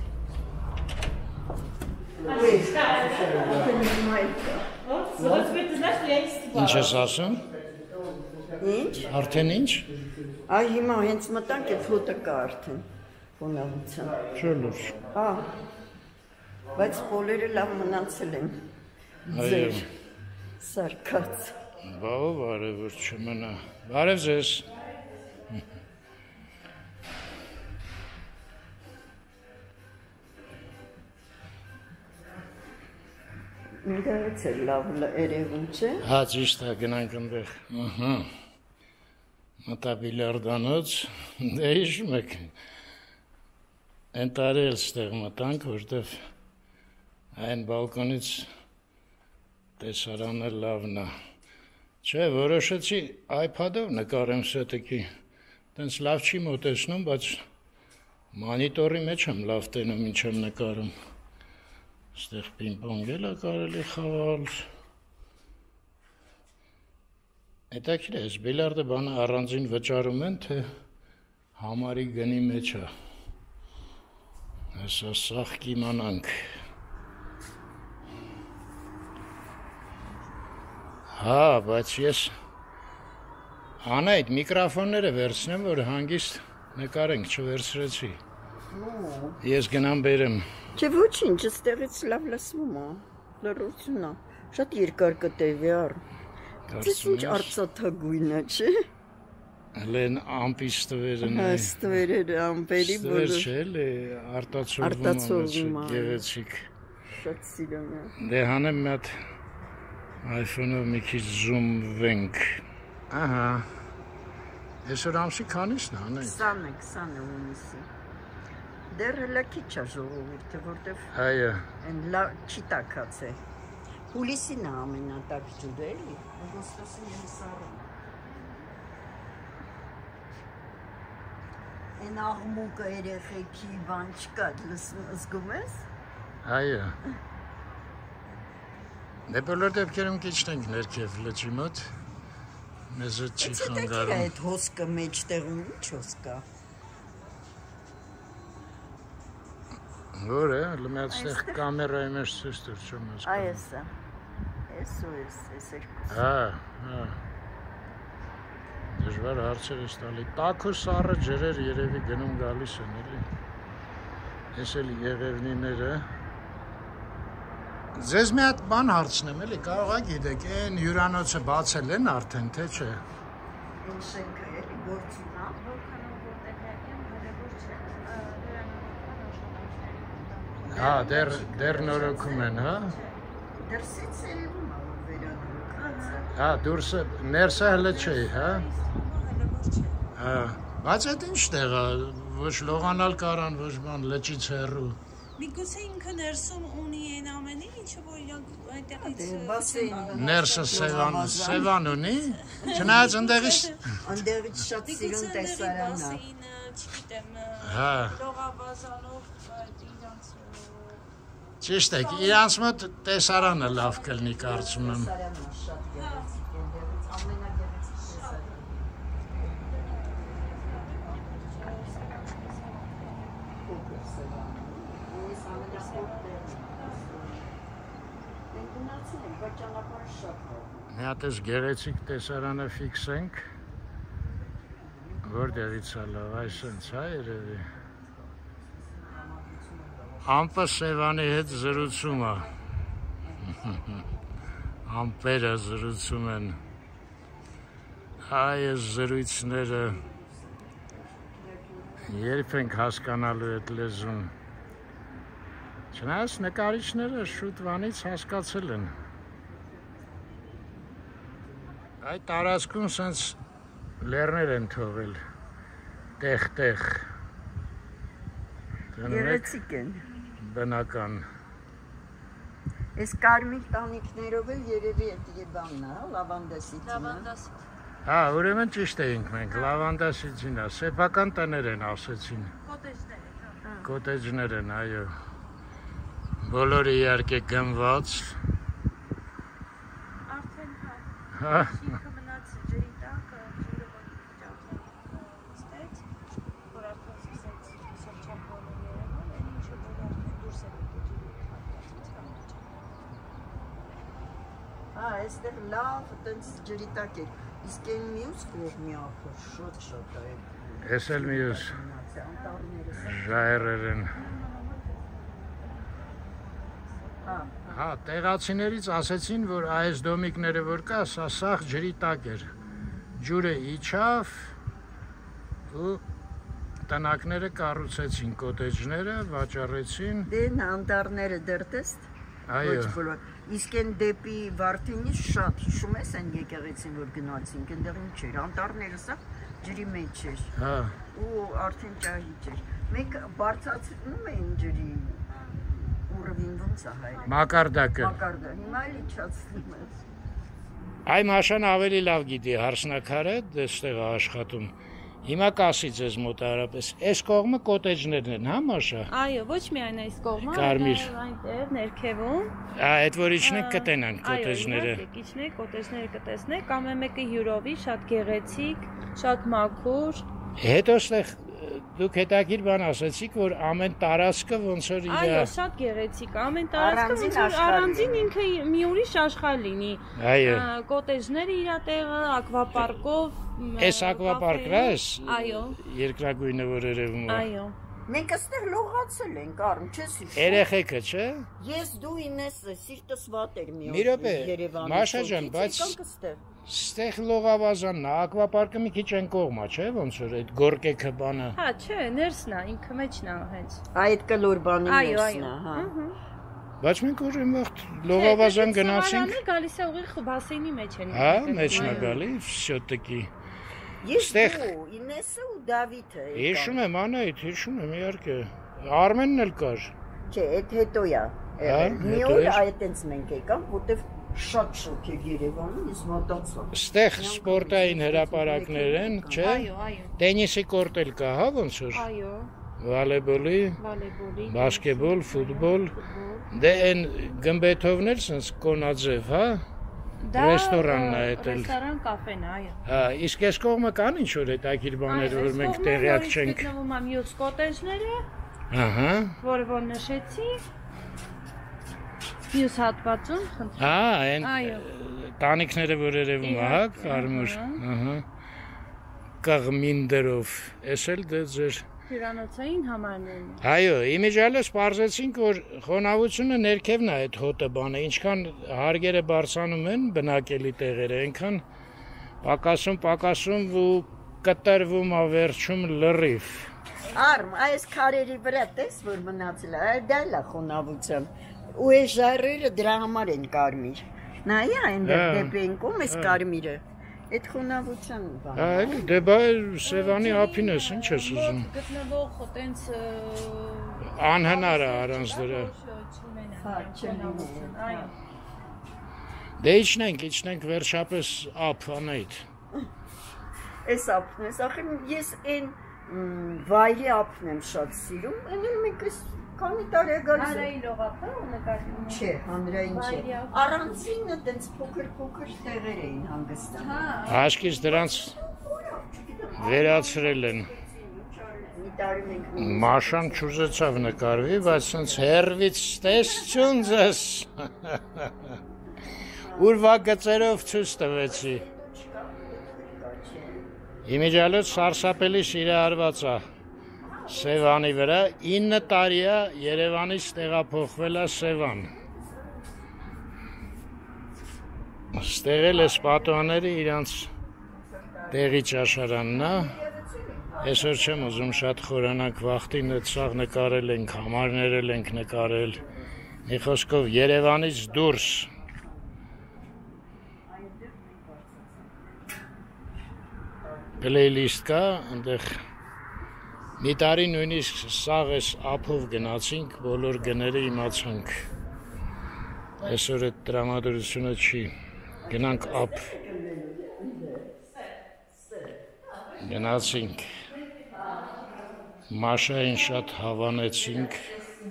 Speaker 1: Ինչ ես ասում։
Speaker 2: Ինչ։
Speaker 1: Արդեն ինչ։
Speaker 2: Այ հիմա հենց մտանք այդ հոտը կա արդեն խոնավության։
Speaker 1: Չէ լուրջ։
Speaker 2: Հա։ Բայց բոլորը լավ մնացել են։ Ձեր սարկած։
Speaker 1: Բավ բարև որ չմնա։ Բարև ձեզ։
Speaker 2: Ինձ էլ լավ երևում չէ։
Speaker 1: Հա ճիշտ է գնանք այնտեղ։ Ահա։ Մտա բիլիարդանոց, դե հիշում եք։ Այն տարի էլ ստեղ մտանք, որտեվ այն բալկոնից տեսարանը լավն է։ Չէ, որոշեցի iPad-ով նկարեմ սետեկի։ Տենց լավ չի մոտեցնում, բայց մոնիտորի մեջ եմ լավ տենում, ինչ եմ նկարում։ Ստեղ պինգ-պոնգ էլ է կարելի խաղալ։ Հետաքրքիր է, այս բիլիարդը բանը առանձին վճարում են, թե համարի գնի մեջ է։ Հեսա սաղ կիմանանք։ Հա, բայց ես Անայդ միկրոֆոնները վերցնեմ, որ հանգիստ նկարենք, չվերցրեցի։ Ես գնամ բերեմ։
Speaker 2: Չէ ոչինչ, ստեղից լավ լսվում է, լռություն է, շատ երկար կտևի առ։ Ձեզ ինչ արծաթագույն է, չէ։
Speaker 1: Հլեն ամպի ստվերն է։
Speaker 2: Ստվերերը ամպերի
Speaker 1: բոլոր։ Ստվեր չէ, էլի արտացողվում է, գեղեցիկ։
Speaker 2: Շատ սիրուն է։
Speaker 1: Դե հանեմ մի հատ iPhone-ով մի քիչ զումվենք։ Ահա։ Այսօր ամսի քանիսն է, Անայդ։
Speaker 2: 20 հունիսի։ Դեռ հլա քիչ է ժողովուրդը, որտեվ
Speaker 1: Այո։
Speaker 2: Այն չի տաքած է։ Հուլիսին է ամենատակ ջուրը, էլի։ Օգոստոսին էլ սառն։ Այն աղմուկը երեխեքի բան չկա, զգում ես։
Speaker 1: Այո։ Դե բոլոր դեպքերում կիչնենք ներքև լճի մոտ։ Մեզ չի խանգարում։
Speaker 2: Այդ հոսքը մեջտեղում ինչ հոս կա։
Speaker 1: Որ է, լմյացնեղ կամերայի մեջ ցույց տուր չեմ հասկանում։
Speaker 2: Այսա։ Էս երկուս։
Speaker 1: Հա։ Դժվար հարցեր է տալի։ Տաք ու սառը ջրեր երևի գնում գալիս են, էլի։ Էս էլ Եղևնիները։ Ձեզ մի հատ բան հարցնեմ, էլի, կարող եք գիտեք, այն հյուրանոցը բացել են արդեն, թե չէ։
Speaker 2: Այն շենքը էլի գործում է։
Speaker 3: Որքանով որտեղ եկեմ, հրեգուր չէ, հյուրանոցական աշխատանքների
Speaker 1: Հա, դեռ նորոգում են, հա։
Speaker 2: Դրսից երևում է, որ վերանորոգված է։
Speaker 1: Հա, դուրսը, ներսը հələ չէ, հա։
Speaker 3: հրեգուր չէ։
Speaker 1: Հա, բայց այդ ինչ տեղ է, ոչ լողանալ կարան, ոչ բան, լճից հեռու։
Speaker 3: Միգուցե ինքը ներսում ունի այն ամենը, ինչը որ իրանք այդտեղից
Speaker 2: Բասեին։
Speaker 1: Ներսը Սևան ունի, չնայած ընդեղից
Speaker 2: Անդերից շատ սիրուն տեսարան է։
Speaker 3: բասեինը, չգիտեմ,
Speaker 1: Հա,
Speaker 3: լողավազանով իրանց
Speaker 1: ճիշտ է, իրանց մոտ տեսարանը լավ կլինի կարծում եմ։
Speaker 2: Տեսարանը շատ գեղեցիկ է, դերից ամենագեղեցիկ տեսարանը։ Փոքր Սևան։ Ես ամենասկոպտերն ենք գնացել ենք, բայց ճանապարհը շատ լավ է։
Speaker 1: Մի հատ էս գեղեցիկ տեսարանը ֆիքսենք, որտեղից է լավ, այսենց հա երևի։ Ամպը Սևանի հետ զրուցում է։ Ամպերը զրուցում են։ Այ այս զրույցները երբ ենք հասկանալու այդ լեզուն։ Չնայած նկարիչները շուտվանից հասկացել են։ Այդ տարածքում սենց լեռներ են թողել, տեղ-տեղ։
Speaker 2: Գեղեցիկ են։
Speaker 1: Բնական։
Speaker 2: Այս կարմիր տանիքներով էլ երևի այդ եբանն է, լավանդասիցինը։
Speaker 3: լավանդասի։
Speaker 1: Հա, ուրեմն ճիշտ էինք մենք, լավանդասիցին է, սեփական տներ են ասեցին,
Speaker 3: Կոտեջներ են, հա։
Speaker 1: կոտեջներ են, այո, բոլորը իհարկե գնված,
Speaker 3: Արդեն
Speaker 1: հա,
Speaker 3: շինքը մնաց ջրի տակ, ջուրը որ ստեց, որ արդեն սկսեց սրճապոն երևալ, այն ինչը որ արդեն դուրս է եկել ջրի պատրաստության մեջ։
Speaker 2: Հա, այստեղ լավ, այտենց ջրի տակ էր, իսկ այն մյուս կողմի ափը շատ է։
Speaker 1: ես էլ մյուս
Speaker 2: Անտառները։
Speaker 1: ժայռեր են,
Speaker 2: Հա,
Speaker 1: հա, տեղացիներից ասեցին, որ այս դոմիկները որ կա, սա սաղ ջրի տակ էր, ջուրը իջավ ու տնակները կառուցեցին, կոտեջները վաճառեցին,
Speaker 2: դեն անտառները դեռ տեստ։
Speaker 1: այո,
Speaker 2: Ոչ բոլոր։ Իսկ այն դեպի Վարդենից շատ հիշում ես այն եկեղեցին, որ գնացինք, այնտեղ ինչ էր, անտառները սա ջրի մեջ էր
Speaker 1: հա,
Speaker 2: ու արդեն ճահիճ էր։ Մենք բարձրացնում էին ջրի ուռվին ոնց է հայր։
Speaker 1: մակարդակը,
Speaker 2: Մակարդա, հիմա էլ իջացնում ես։
Speaker 1: այ Մաշան ավելի լավ գիտի հարսնակարը, դեստեղ է աշխատում, հիմա կասի ձեզ մոտարապես, այս կողմը կոտեջներն են, հա Մաշա,
Speaker 3: Այո, ոչ միայն այս կողմը,
Speaker 1: Կարմիր։
Speaker 3: այնտեղ ներքևում։
Speaker 1: այդ որ իջնեք կտենան
Speaker 3: Այո,
Speaker 1: կոտեջները,
Speaker 3: իհարկե, իջնեք, կոտեջները կտեսնեք, ամեն մեկը հյուրովի, շատ գեղեցիկ, շատ մաքուր։
Speaker 1: հետո ստեղ դուք հետաքրքիր բան ասացիք, որ ամեն տարածքը ոնց որ իր
Speaker 3: Այո, շատ գեղեցիկ, ամեն տարածքը
Speaker 2: Առանձին
Speaker 3: ոնց որ
Speaker 2: աշխարհ
Speaker 3: առանձին
Speaker 2: լինի։
Speaker 3: ինքը մի ուրիշ աշխարհ լինի։
Speaker 1: Այո,
Speaker 3: Կոտեջները իր տեղը, ակվապարկով,
Speaker 1: այս ակվապարկն է, այս
Speaker 3: Այո,
Speaker 1: երկրագույնը որ երևում է,
Speaker 3: այո։
Speaker 2: Մենք այստեղ լողացել ենք, առմ, չես հիշում։
Speaker 1: երեխեքը, չէ,
Speaker 2: Ես դու Ինեսը, սիրտս վատ էր մի
Speaker 1: Մի րոպե,
Speaker 2: Երևանից,
Speaker 1: Մաշա ջան,
Speaker 2: ոտքից
Speaker 1: բայց-
Speaker 2: եկանք այստեղ։
Speaker 1: ստեղ լողավազանն է, ակվապարկը մի քիչ այն կողմա, չէ, ոնց որ այդ գորկեքը բանը,
Speaker 3: Հա, չէ, ներսն է, ինքը մեջն է հենց։
Speaker 2: Այդ կլոր բանի
Speaker 3: Այո,
Speaker 2: ներսն է,
Speaker 3: այո։
Speaker 2: հա։
Speaker 1: բայց մենք որ այն վաղ լողավազան գնացինք,
Speaker 3: Գալիս է ուղիղ բասեյնի մեջ են։
Speaker 1: հա, մեջն է գալի, всё-таки,
Speaker 2: Ես
Speaker 1: Ստեղ-
Speaker 2: դու, Ինեսը ու Դավիթը։
Speaker 1: հիշում եմ Անահիտ, հիշում եմ իհարկե, Արմենն էլ կար,
Speaker 2: Չէ, այդ հետո է։
Speaker 1: Հա,
Speaker 2: Մի
Speaker 1: հետո
Speaker 2: օր
Speaker 1: էր։
Speaker 2: այտենց մենք եկանք, որտեվ շատ շոկ է Երևանում, ես մոտացա։
Speaker 1: Ստեղ սպորտային հրապարակներ են, չէ։
Speaker 3: Այո։
Speaker 1: Տենիսի կորտ էլ կա, հա, ոնց որ։
Speaker 3: Այո։
Speaker 1: Վոլեյբոլի, բասկետբոլ, ֆուտբոլ։ Դե այն գմբեթովներ sense կոնաձև, հա։ Ռեստորանն է այդել։
Speaker 3: Ռեստորան, կաֆեն, այո։
Speaker 1: Հա, իսկ այս կողմը կան ինչ որ հետաքրքիր բաներ, որ մենք տեղյակ չենք։
Speaker 3: Գտնվում է մյուս կոտեջները,
Speaker 1: Ահա։
Speaker 3: որը որ նշեցի։ Մյուս հատվածում, խնդրեմ։
Speaker 1: Այն
Speaker 3: Այո։
Speaker 1: տանիքները որ երևում է, հա, կարմիր, ահա։ Կաղմինդերով, էս էլ դե ձեր
Speaker 3: Հյուրանոցային համարներն են։
Speaker 1: Այո, իմիջիալս պարզեցինք, որ խոնավությունը ներքևն է այդ հոտը բանը, ինչքան հարգերը բարձանում են բնակելի տեղերը, այնքան պակասում ու կտրվում է վերջում լրիվ։
Speaker 2: Արմ, այս քարերի վրա տես որ մնացել է, դա էլ է խոնավության։ Ու այս ժայռերը դրա համար են կարմիր։ Նայ այն դեպի ընկում էս կարմիրը։ Այդ խոնավության բան։
Speaker 1: Այլ դե բայ Սևանի ափին ես, ինչ ես ուզում։
Speaker 3: Գտնվող տենց
Speaker 1: Անհնար է առանց դրա։
Speaker 3: Այո։
Speaker 1: Դե իջնենք վերջապես ափ անայդ։
Speaker 2: Այս ափն ես, ախր ես այն վայրի ափն եմ շատ սիրում, այն էլ մենք այս քանի տարի է գալիս։
Speaker 3: Հանրային լողափը ու նկարվում։
Speaker 2: Չէ, հանրային չէ։ Առանցինը տենց փոքր տեղեր էին հանգստանում։
Speaker 1: Աշկից դրանց վերացրել են։
Speaker 2: Մի տարի մենք
Speaker 1: Մաշան չուզեցավ նկարվի, բայց սենց հերվից տեսություն ձեզ։ Ուրվա գծերով ցույց տվեցի։ Իմիջիալոց սարսափելի սիրահարված է Սևանի վրա, 9 տարի է Երևանից տեղափոխվել է Սևան։ Ստեղել է պատուհանները իրանց տեղի ճաշարանն է։ Այսօր չեմ ուզում շատ խորանանք, վախտին սաղ նկարել ենք, համարներ ենք նկարել։ Մի խոսքով Երևանից դուրս։ Playlist կա, այնտեղ մի տարի նույնիսկ սաղ էս ափով գնացինք, բոլոր գները իմացանք։ Այսօր այդ տրամադրությունը չի։ Գնանք ափ։ Գնացինք։ Մաշային շատ հավանեցինք։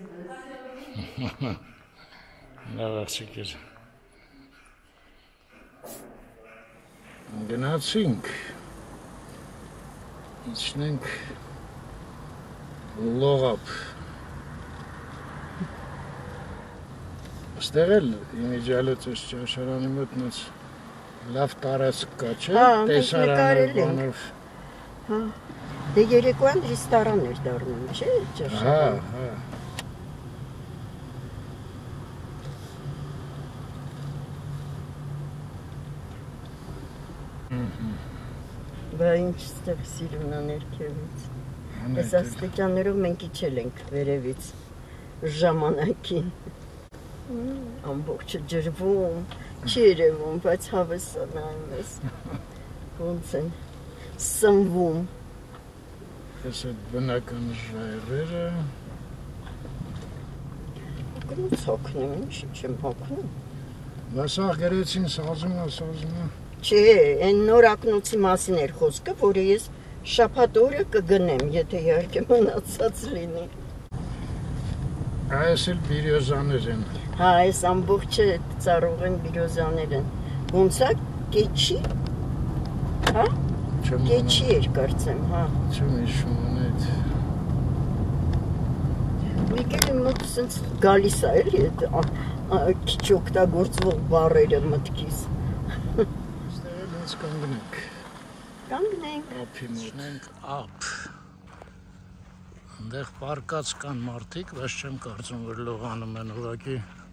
Speaker 1: Լավ աղջիկ էր։ Գնացինք։ Իջնենք լողափ։ Ստեղ էլ իմիջիալոց այս ճաշարանի մոտ նենց լավ տարածք կա, չէ՞, տեսարանը բանով։
Speaker 2: Հա, դե երեկոյան ռեստորան էր դառնում, չէ՞, ճաշարանը։
Speaker 1: Հա։
Speaker 2: Բա ինչ ստեղ սիրուն է ներքևից։ Այս աստիճաններով մենք իջել ենք վերևից ժամանակին։ Ամբողջը ջրվում, չի երևում, բայց հավեսը նայում ես։ Ոնց են սնվում։
Speaker 1: Այս այդ բնական ժայռերը։
Speaker 2: Ոնց հոգնում, ինչ չեմ հոգնում։
Speaker 1: Մասաղ գրեցին սազում է։
Speaker 2: Չէ, այն նոր ակնոցի մասին էր խոսքը, որը ես շաբաթ օրը կգնեմ, եթե իհարկե մնացած լինի։
Speaker 1: Այս էլ բիրյոզաներ են։
Speaker 2: Հա, այս ամբողջը ծառուղեն բիրյոզաներ են։ Ոնց է, կեչի։ Հա? Կեչի էր կարծեմ, հա։
Speaker 1: Չեմ հիշում այդ։
Speaker 2: Մի կերպ մոտ սենց գալիս է էլի այդ քիչ օգտագործվող բառերը մտքիս։ Կանգնենք։
Speaker 1: Ափի մոտ ափ։ Այնտեղ պարկած կան մարդիկ, բայց չեմ կարծում, որ լողանում են ուղղակի։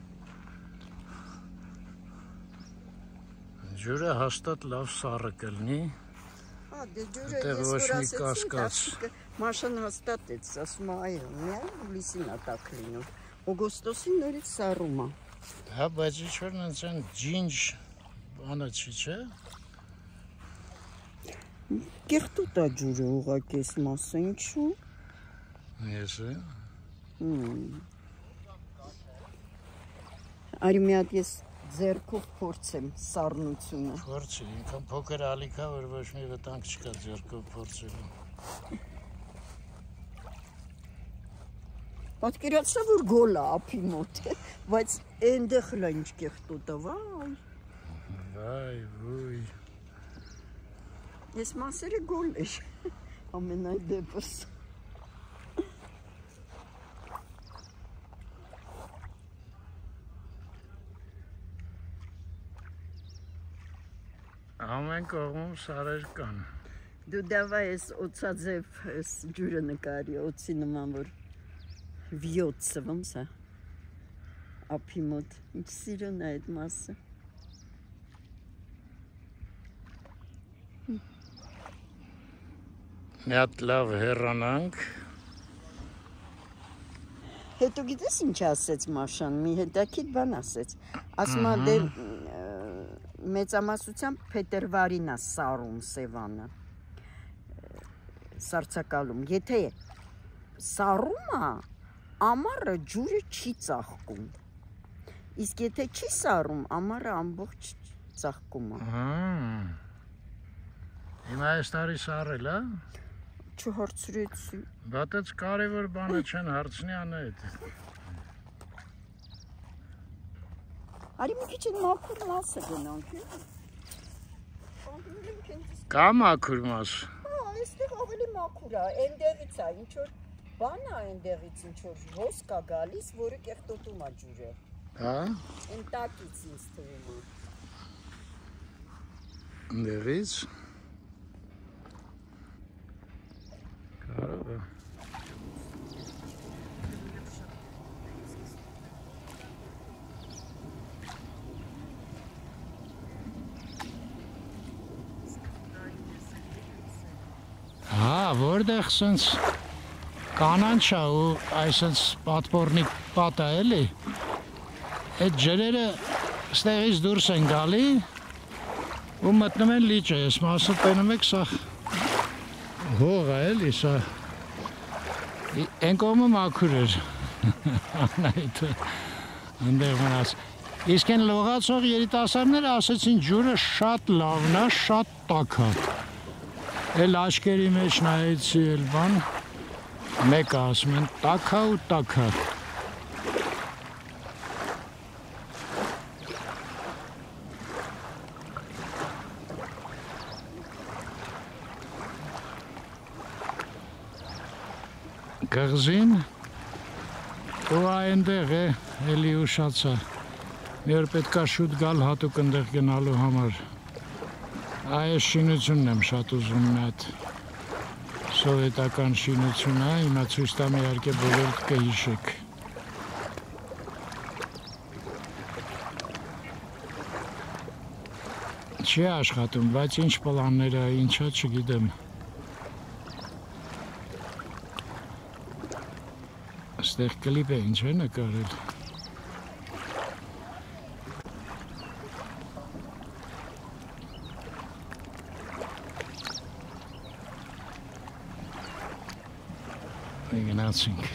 Speaker 1: Ջուրը հաստատ լավ սառը կլինի։
Speaker 2: Հա, դե ջուրը ես որ ասեցի, Մաշան հաստատ էց, ասում է այո, միայն հուլիսին է տաք լինում։ Օգոստոսին նորից սառում է։
Speaker 1: Հա, բայց ինչ-որ նենց ջինջ բանը չի, չէ։
Speaker 2: Կեղտուտ է ջուրը ուղղակի այս մասը, ինչու։
Speaker 1: Ես է։
Speaker 2: Արի մի հատ ես ձեռքով փորձեմ սառնությունը։
Speaker 1: Փորձի, ինքան փոքր ալիքա, որ ոչ մի վտանգ չկա ձեռքով փորձելու։
Speaker 2: Պատկերացրա որ գոլ է ափի մոտ, բայց այնտեղ էլ ինչ կեղտոտ է, վայ։
Speaker 1: Վայ, ոյ։
Speaker 2: Ես մասերը գոլ էր, ամենայն դեպս։
Speaker 1: Ամեն կողմում սարեր կան։
Speaker 2: Դու դավայ ես օծաձև ջուրը նկարի, օծի նման որ վիոց ոնց է ափի մոտ, ինչ սիրուն է այդ մասը։
Speaker 1: Մի հատ լավ հեռանանք։
Speaker 2: Հետո գիտես ինչ ասեց Մաշան, մի հետաքրքիր բան ասեց։ Ասում է դե մեծամասնությամբ փետրվարին է սարում Սևանը։ Սարցակալում, եթե սարում է, ամառը ջուրը չի ծաղկում։ Իսկ եթե չի սարում, ամառը ամբողջ ծաղկում է։
Speaker 1: Հիմա այս տարի սարել, հա?
Speaker 2: Չհարցրեցի։
Speaker 1: Բայց կարևոր բանը չեն հարցնի անետ։
Speaker 2: Արի մի քիչ են մաքուր մասը գնանք։
Speaker 1: Կա մաքուր մաս։
Speaker 2: Հա, այստեղ ավելի մաքուր է, այնտեղից է, ինչ որ բան է այնտեղից, ինչ որ ոսկ է գալիս, որը կեղտոտում է ջուրը։
Speaker 1: Հա?
Speaker 2: Այն տակից ինձ թվում է։
Speaker 1: Այնտեղից։ Կարող է։ Հա, որտեղ սենց կանանչ է ու այսենց պատպորնիկ պատ է էլի, այդ ջրերը ստեղից դուրս են գալի ու մտնում են լիճը, ես մասը տենում եք սա հող է էլի, սա են կողմը մաքուր էր, անայթը ընդեղ մնաց, իսկ են լողացող երիտասարդները ասեցին ջուրը շատ լավն է, շատ տաք է, էլ աչկերի մեջ նայեցի էլ բան, մեկը ասում են տաք է ու տաք է, Կղզին ու այնտեղ է, էլի ուշացա, մի օր պետք է շուտ գալ հատուկ ընդեղ գնալու համար, այս շինությունն եմ շատ ուզում մի հատ սովետական շինություն է, հիմա ցույց տամ իհարկե բոլորդ կհիշեք։ Չի աշխատում, բայց ինչ պլաններ է, ինչա չգիտեմ։ Այստեղ կլիպ է ինչ է նկարել։ Գնացինք։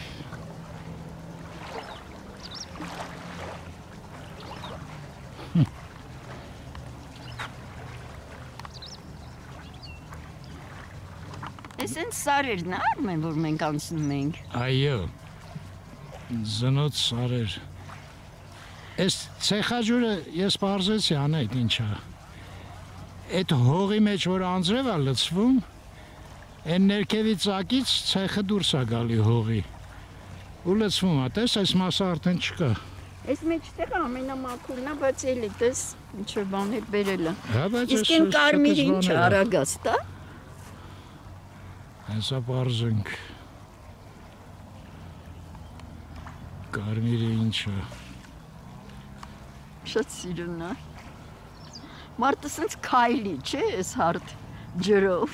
Speaker 2: Ես են սարերն արմեն, որ մենք անցնում ենք։
Speaker 1: Այո, զնոց սարեր։ Այս ցեխաջուրը ես պարզեցի անայդ ինչա։ Այդ հողի մեջ, որ անձրև է լցվում, այն ներքևի ծակից ցեխը դուրս է գալի հողի։ Ու լցվում է, տես այս մասը արդեն չկա։
Speaker 2: Այս մեջտեղը ամենամաքուրն է, բայց էլի տես ինչ որ բաներ բերել է։
Speaker 1: Հա, բայց
Speaker 2: իսկ այն կարմիրը ինչ է, արագաստ է։
Speaker 1: Հեսա պարզենք։ Կարմիրը ինչ է։
Speaker 2: Շատ սիրուն է։ Մարդը սենց քայլի, չէ, այս հարթ ջրով։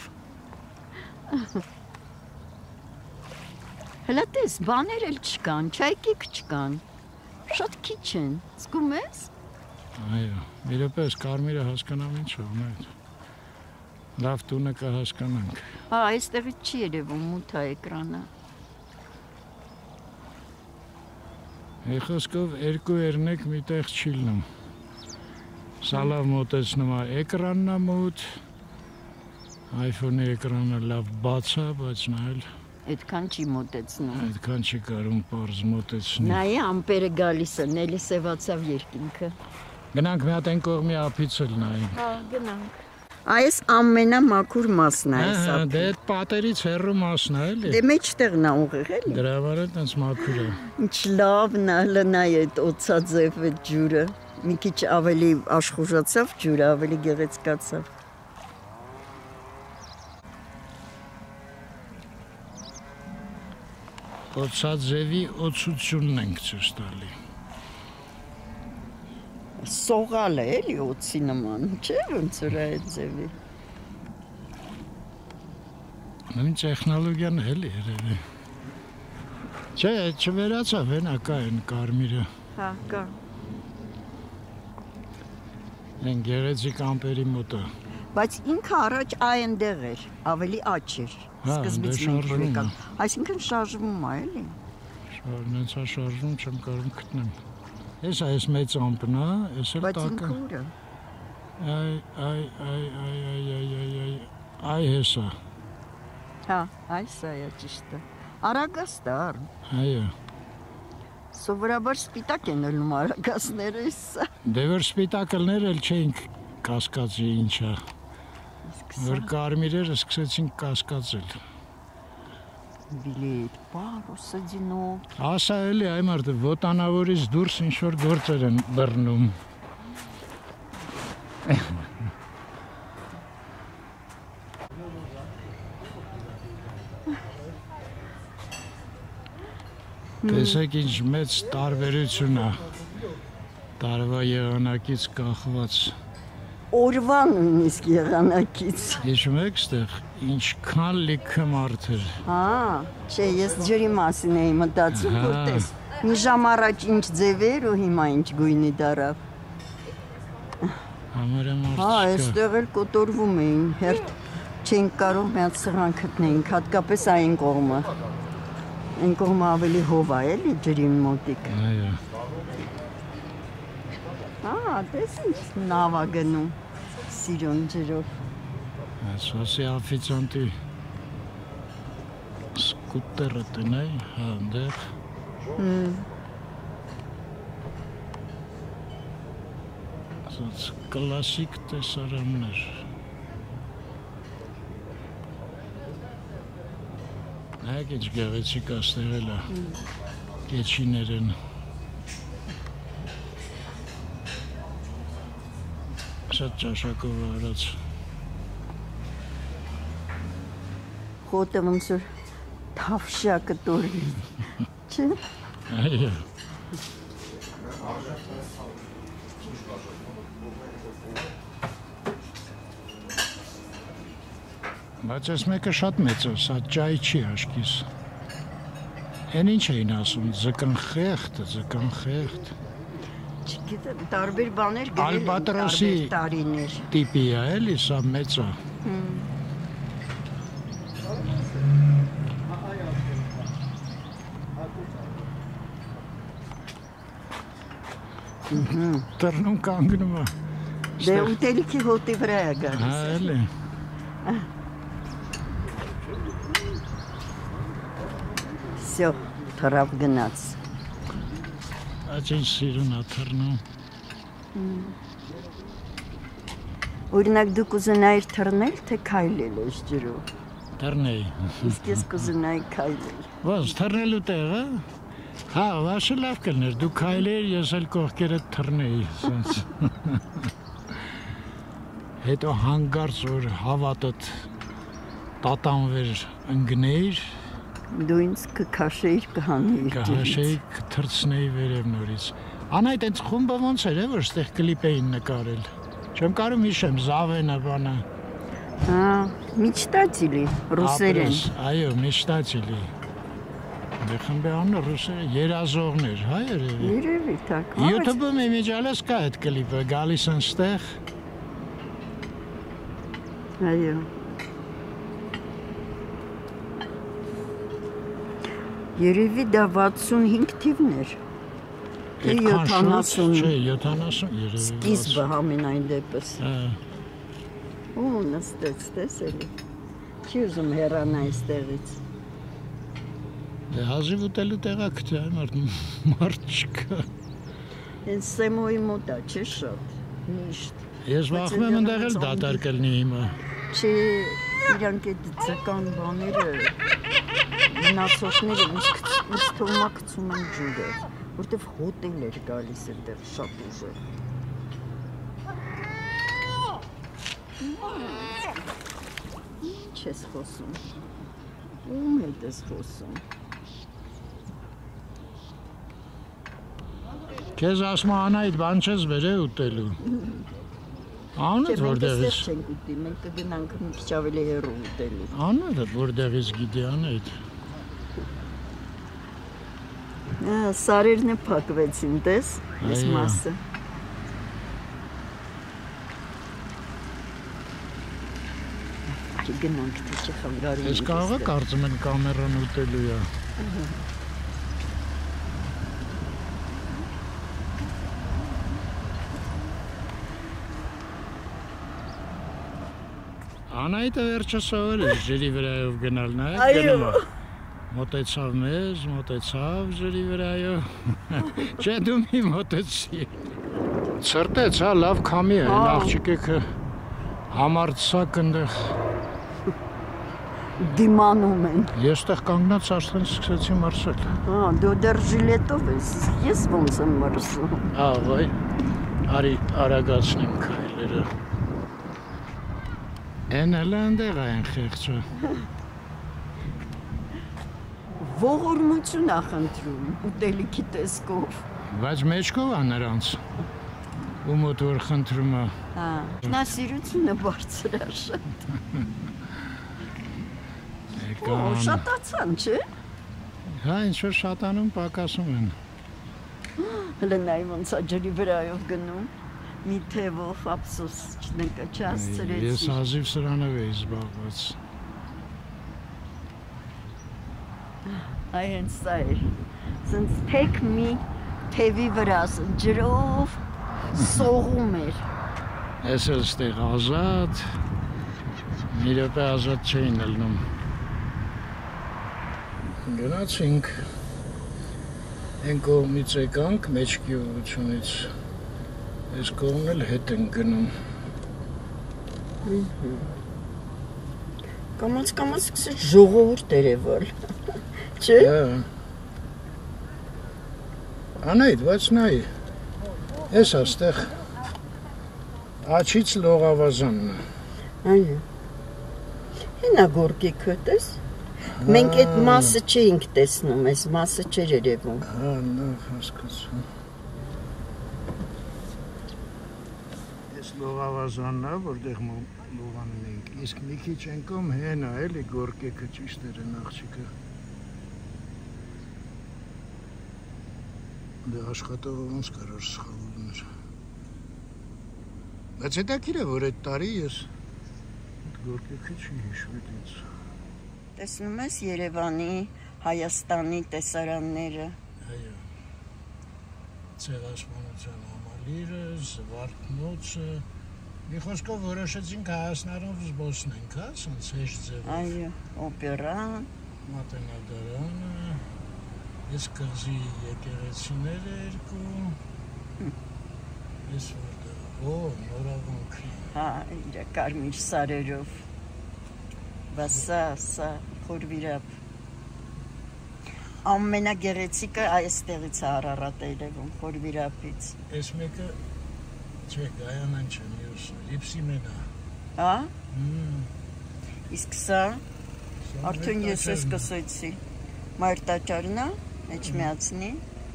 Speaker 2: Հələ տես, բաներ էլ չկան, չայկիկ չկան, շատ քիչ են, զգում ես։
Speaker 1: Այո, մի րոպե, կարմիրը հասկանամ ինչ է, ունետ։ Լավ տունը կհասկանանք։
Speaker 2: Հա, այստեղից չի երևում մութ է էկրանը։
Speaker 1: Խոսքով երկու երնեք մի տեղ չի լինում։ Սալավ մոտեցնում է էկրանն է մոտ, iPhone-ի էկրանը լավ բաց է, բայց նա էլ
Speaker 2: Այդքան չի մոտեցնում։
Speaker 1: այդքան չի կարում պարզ մոտեցնի։
Speaker 2: Նայ ամպերը գալիս են, էլի սևացավ երկինքը։
Speaker 1: Գնանք մի հատ այն կողմի ափից էլ նայենք։
Speaker 2: Հա, գնանք։ Այս ամենամաքուր մասն է այս ափը։
Speaker 1: Դե այդ պատերից հեռու մասն է էլի։
Speaker 2: Դե մեջտեղն է ուղիղ էլի։
Speaker 1: Դրա համար էլ տենց մաքուր է։
Speaker 2: Ինչ լավն է, լնայ այդ օծաձև այդ ջուրը։ Մի քիչ ավելի աշխուժացավ ջուրը, ավելի գեղեցկացավ։
Speaker 1: Օծաձևի օծությունն ենք ցույց տալի։
Speaker 2: Սողալ է էլի օծի նման, չէ՞ ոնց որ է այդ ձևի։
Speaker 1: Նույն տեխնոլոգիան էլ երևի։ Չէ, չվերացավ հենա կա այն կարմիրը։
Speaker 2: Հա, կա։
Speaker 1: Այն գեղեցիկ ամպերի մոտ է։
Speaker 2: Բայց ինքը առաջ այնտեղ էր, ավելի աճ էր։
Speaker 1: Հա,
Speaker 2: Սկզբից
Speaker 1: դե
Speaker 2: մենք
Speaker 1: շարժվում
Speaker 2: եկան։
Speaker 1: է։
Speaker 2: Այսինքն շարժվում է, էլի։
Speaker 1: Շարնեց է շարժվում, չեմ կարող գտնեմ։ Էս այս մեծ ամպն է, էս էլ
Speaker 2: Բայց
Speaker 1: տակը։
Speaker 2: ինքը ուր է։
Speaker 1: Այ հեսա։
Speaker 2: Հա, այս է ճիշտ է։ Արագաստար։
Speaker 1: Այո։
Speaker 2: Սովորաբար սպիտակ են ելնում արագասները իսա։
Speaker 1: Դե որ սպիտակլներ էլ չէինք կասկածի ինչա։ Որ կարմիրերը սկսեցին կասկածել։
Speaker 2: Բիլետ, պարուսը դինո։
Speaker 1: Ասա էլի այ մարդը ոտանավորից դուրս ինչ որ գործեր են բռնում։ Տեսեք ինչ մեծ տարբերություն է տարվա եղանակից կախված։
Speaker 2: Օրվա նույնիսկ եղանակից։
Speaker 1: Հիշում եք ստեղ ինչքան լիքը մարդ էր։
Speaker 2: Հա, չէ, ես ջրի մասին էի մտածում,
Speaker 1: Ահա։
Speaker 2: որ տես։ Մի ժամ առաջ ինչ ձև էր ու հիմա ինչ գույնի դարավ։
Speaker 1: Համարը մարդ
Speaker 2: Հա,
Speaker 1: չկա։
Speaker 2: այստեղ էլ կոտորվում էին, հերթ չենք կարող մի հատ սեղան գտնեինք, հատկապես այն կողմը։ Այն կողմը ավելի հով է, էլի ջրին մոտիկ։
Speaker 1: Այո։
Speaker 2: Հա, տես ինչ նավ է գնում սիրուն ջրով։
Speaker 1: Ասոսի աֆիցանտի սկուտերը տնայ, հա, դեղ։ Ասած կլասիկ տեսարաններ։ Նայեք ինչ գեղեցիկ աստեղել է, կեչիներ են։ Շատ ճաշակով արած։
Speaker 2: Խոտը ոնց որ թավշյա կտորի։ Չէ՞։
Speaker 1: Այո։ Բայց այս մեկը շատ մեծ է, սա ճայ չի աշկիս։ Են ինչ էին ասում, ձկնխեղտ, ձկնխեղտ։
Speaker 2: Չգիտեմ, տարբեր բաներ գրել են
Speaker 1: Ալբատրոսի
Speaker 2: տարբեր տարիներ։
Speaker 1: տիպի է, էլի, սա մեծ է։ Տրնում կանգնում է։
Speaker 2: Դե ուտելիքի հոտի վրա է
Speaker 1: Հա,
Speaker 2: գալիս։
Speaker 1: էլի։
Speaker 2: Всё, թրավ գնաց։
Speaker 1: Աչ ինչ սիրուն է թռնում։
Speaker 2: Օրինակ դու կուզենայիր թռնել, թե քայլել ես ջրով։
Speaker 1: Թռնեի։
Speaker 2: Իսկ ես կուզենայի քայլել։
Speaker 1: Ոնց թռնելու տեղը։ Հա, վաշը լավ կլներ, դու քայլեիր, ես էլ կողքերը թռնեի, սենց։ Հետո հանգարց որ հավատդ տատանվեր ընգնեիր,
Speaker 2: Դու ինձ կքաշեիր կհանեիր ջրից։
Speaker 1: կհաշեի, կթրցնեի վերև նորից։ Անայդ այնց խումբը ոնց էր, որ ստեղ կլիպ էին նկարել։ Չեմ կարում հիշեմ, Զավենը բանը։
Speaker 2: Հա, մечтатели, ռուսերեն։
Speaker 1: Այո, մечтатели։ Դե խմբի անունը ռուսերեն, երազողներ, հա երևի։
Speaker 2: Երևի так։
Speaker 1: YouTube-ում իմիջալես կա այդ կլիպը, գալիս են ստեղ։
Speaker 2: Այո։ Երևի դա 65 թիվն էր։
Speaker 1: Այդքան
Speaker 2: 70
Speaker 1: չէ, 70 երևի։
Speaker 2: սկիզբը համենայն դեպս։
Speaker 1: Հա։
Speaker 2: Ու նստեց, տեսելի։ Չի ուզում հեռանա այստեղից։
Speaker 1: Դե հազիվ ուտելու տեղակ թե մարդ չկա։
Speaker 2: Հենց Սեմոյի մոտ է, չէ՞ շատ։ Միշտ։
Speaker 1: Ես վախում եմ ընդեղ էլ դատարկ լինի հիմա։
Speaker 2: Չի, իրանք այդ ձկան բաները, մնացորդները ինձ թվում է գցում են ջուրը, որտեվ հոտել էր գալիս այդտեղ շատ ուժեղ։ Ինչ ես խոսում։ Ում հետ ես խոսում։
Speaker 1: Քեզ ասում Անայդ բան չես բերել ուտելու։ Անուդ որտեղից։
Speaker 2: Չենք ուտի, մենք կգնանք մի քիչ ավելի հեռու ուտելու։
Speaker 1: Անուդ որտեղից գիտի Անայդ։
Speaker 2: Սարերն է փակվեցին, տես, այս մասը։ Արի գնանք, թե չխանգարում։
Speaker 1: Ես կարող է կարծում են կամերան ուտելու է։ Անայդը վերջը սովորել է ջրի վրայով գնալ, նայեք գնում է։ Մոտեցավ մեզ, մոտեցավ ջրի վրայով։ Չէ դու մի մոտեցի։ Ցրտեց, հա, լավ քամի է, աղջիկը համարցակ ընդեղ
Speaker 2: դիմանում են։
Speaker 1: Ես տեղ կանգնած արդեն սկսեցի մրսել։
Speaker 2: Դու դեռ ժիլետով ես, ես ոնց եմ մրսում։
Speaker 1: Վայ, արի արագացնեմ քայլերը։ Են էլ ընդեղ այն խեղճը։
Speaker 2: Ողորմություն է խնդրում, ուտելիքի տեսքով։
Speaker 1: Բայց մեջքով է նրանց։ Ու մոտ որ խնդրում է։
Speaker 2: Ինքնասիրությունը բարձր է շատ։ Շատացան, չէ։
Speaker 1: Հա, ինչ-որ շատանում պակասում են։
Speaker 2: Հլը նայ ոնց է ջրի վրայով գնում, մի թևով ափսոս չնկաչացրեցի։
Speaker 1: Ես հազիվ սրանով էի զբաղված։
Speaker 2: Այ հենց սա էր, սենց թեք մի թևի վրա, ջրով սողում էր։
Speaker 1: Ես էլ ստեղ ազատ, մի րոպե ազատ չէին ելնում։ Գնացինք, են կողմից եկանք մեջքի ուղղությունից, այս կողմն էլ հետ են գնում։
Speaker 2: Կամաց սկսեց ժողովուրդ երևալ, չէ։
Speaker 1: Անայդ, բայց նայ, ես աստեղ աչից լողավազանն է։
Speaker 2: Այո, հենա գորգիքը տես, մենք այդ մասը չէինք տեսնում, այս մասը չէր երևում։
Speaker 1: Հա, նավ հասկացում։ Ես լողավազանն է, որտեղ լողանում ենք, իսկ մի քիչ ենքում հեն է, էլի գորգեքը ճիշտ էր են աղջիկը։ Դե աշխատողը ոնց կարար սխալվում էր։ Բայց հետաքրքիր է, որ այդ տարի ես գորգեքը չի հիշվել ինձ։
Speaker 2: Տեսնում ես Երևանի, Հայաստանի տեսարանները։
Speaker 1: Այո։ Ցեղասպանության համալիրը, Զվարթնոցը, մի խոսքով որոշեցինք Հայաստանում զբոսնենք, հա, սենց հեշտ ձևով։
Speaker 2: Այո, օպերան,
Speaker 1: Մատենադարանը, ես կղզի եկեղեցիները երկու, ես որտեղ, նորավանքի։
Speaker 2: հա, իր կարմիր սարերով։ Բայց սա խորվիրապ։ Ամենագեղեցիկը այստեղից է Արարատ երևում, խորվիրապից։
Speaker 1: Այս մեկը, չէ, Գայանան չէ, մյուսը, Լիպսիմեն է։
Speaker 2: Հա? Իսկ սա, արդեն ես ես սկսեցի։ Մայր տաճարն է, Էջմիածնի։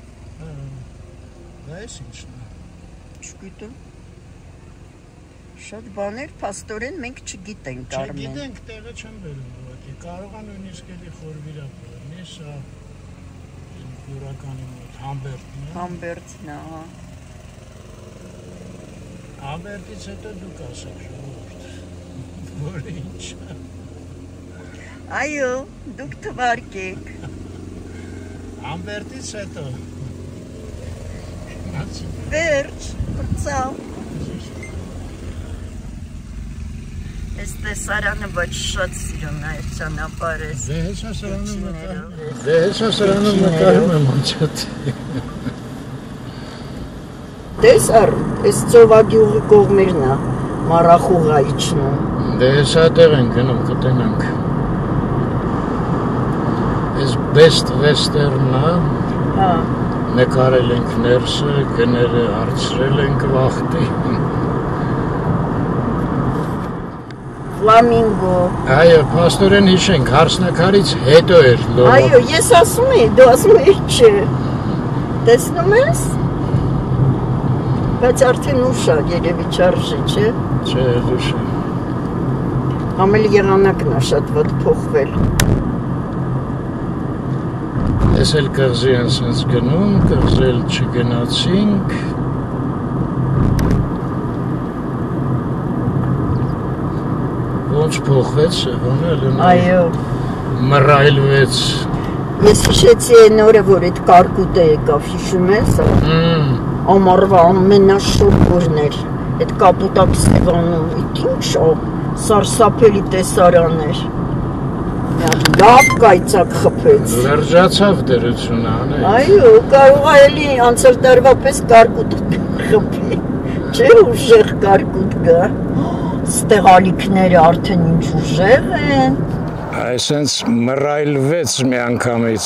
Speaker 1: Դա ես ինչն է։
Speaker 2: Չգիտեմ։ Շատ բաներ, փաստորեն մենք չգիտենք Արմեն։
Speaker 1: Չգիտենք, տեղը չեմ բերում ուղղակի, կարող է նույնիսկ էլի խորվիրապ լինի, սա յուրականի մոտ Համբերտն է։
Speaker 2: Համբերտն է, հա։
Speaker 1: Համբերտից հետո դուք ասեք ժողովուրդ, որ ինչ է։
Speaker 2: Այո, դուք թվարկեք։
Speaker 1: Համբերտից հետո։
Speaker 2: Վերջ, պրծավ։ Այս տեսարանը ոչ շատ սիրում է այդ ճանապարհը։
Speaker 1: Դե հեսա սրանում նկարում եմ անցած։
Speaker 2: Տես առ, այս ծովագյուղի կողմերն է, Մարախուղա իջնում։
Speaker 1: Դե հեսա տեղ են գնում, կտենանք։ Այս Best Western-ը, նկարել ենք ներսը, գները հարցրել ենք վախտի։
Speaker 2: Ֆլամինգո։
Speaker 1: Այո, փաստորեն հիշենք, հարսնակարից հետո էր լողը։
Speaker 2: Այո, ես ասում եի, դու ասում եի չէ։ Տեսնում ես։ Բայց արդեն ուշ է, երևի չարժի, չէ։
Speaker 1: Չէ, ուշ է։
Speaker 2: Ամել եղանակն է շատ վատ փոխվել։
Speaker 1: Ես էլ կղզի են սենց գնում, կղզել չգնացինք։ Ոնց փոխվեց,
Speaker 2: Այո։
Speaker 1: մռայլվեց։
Speaker 2: Ես հիշեցի այն օրը, որ այդ կարկուտը եկավ, հիշում ես։ Ամառվա ամենաշոգ օրն էր, այդ Կապուտակ Սևանում, ինչ սարսափելի տեսարան էր։ Լավ կայծակ խփեց։
Speaker 1: Լրջացավ դերությունը անել։
Speaker 2: Այո, կարող է էլի անցյալ տարվա պես կարկուտ խփի։ Չէ, ուժեղ կարկուտ կա։ Ստեղ ալիքները արդեն ինչ ուժեղ են։
Speaker 1: Այսենց մռայլվեց մի անգամից։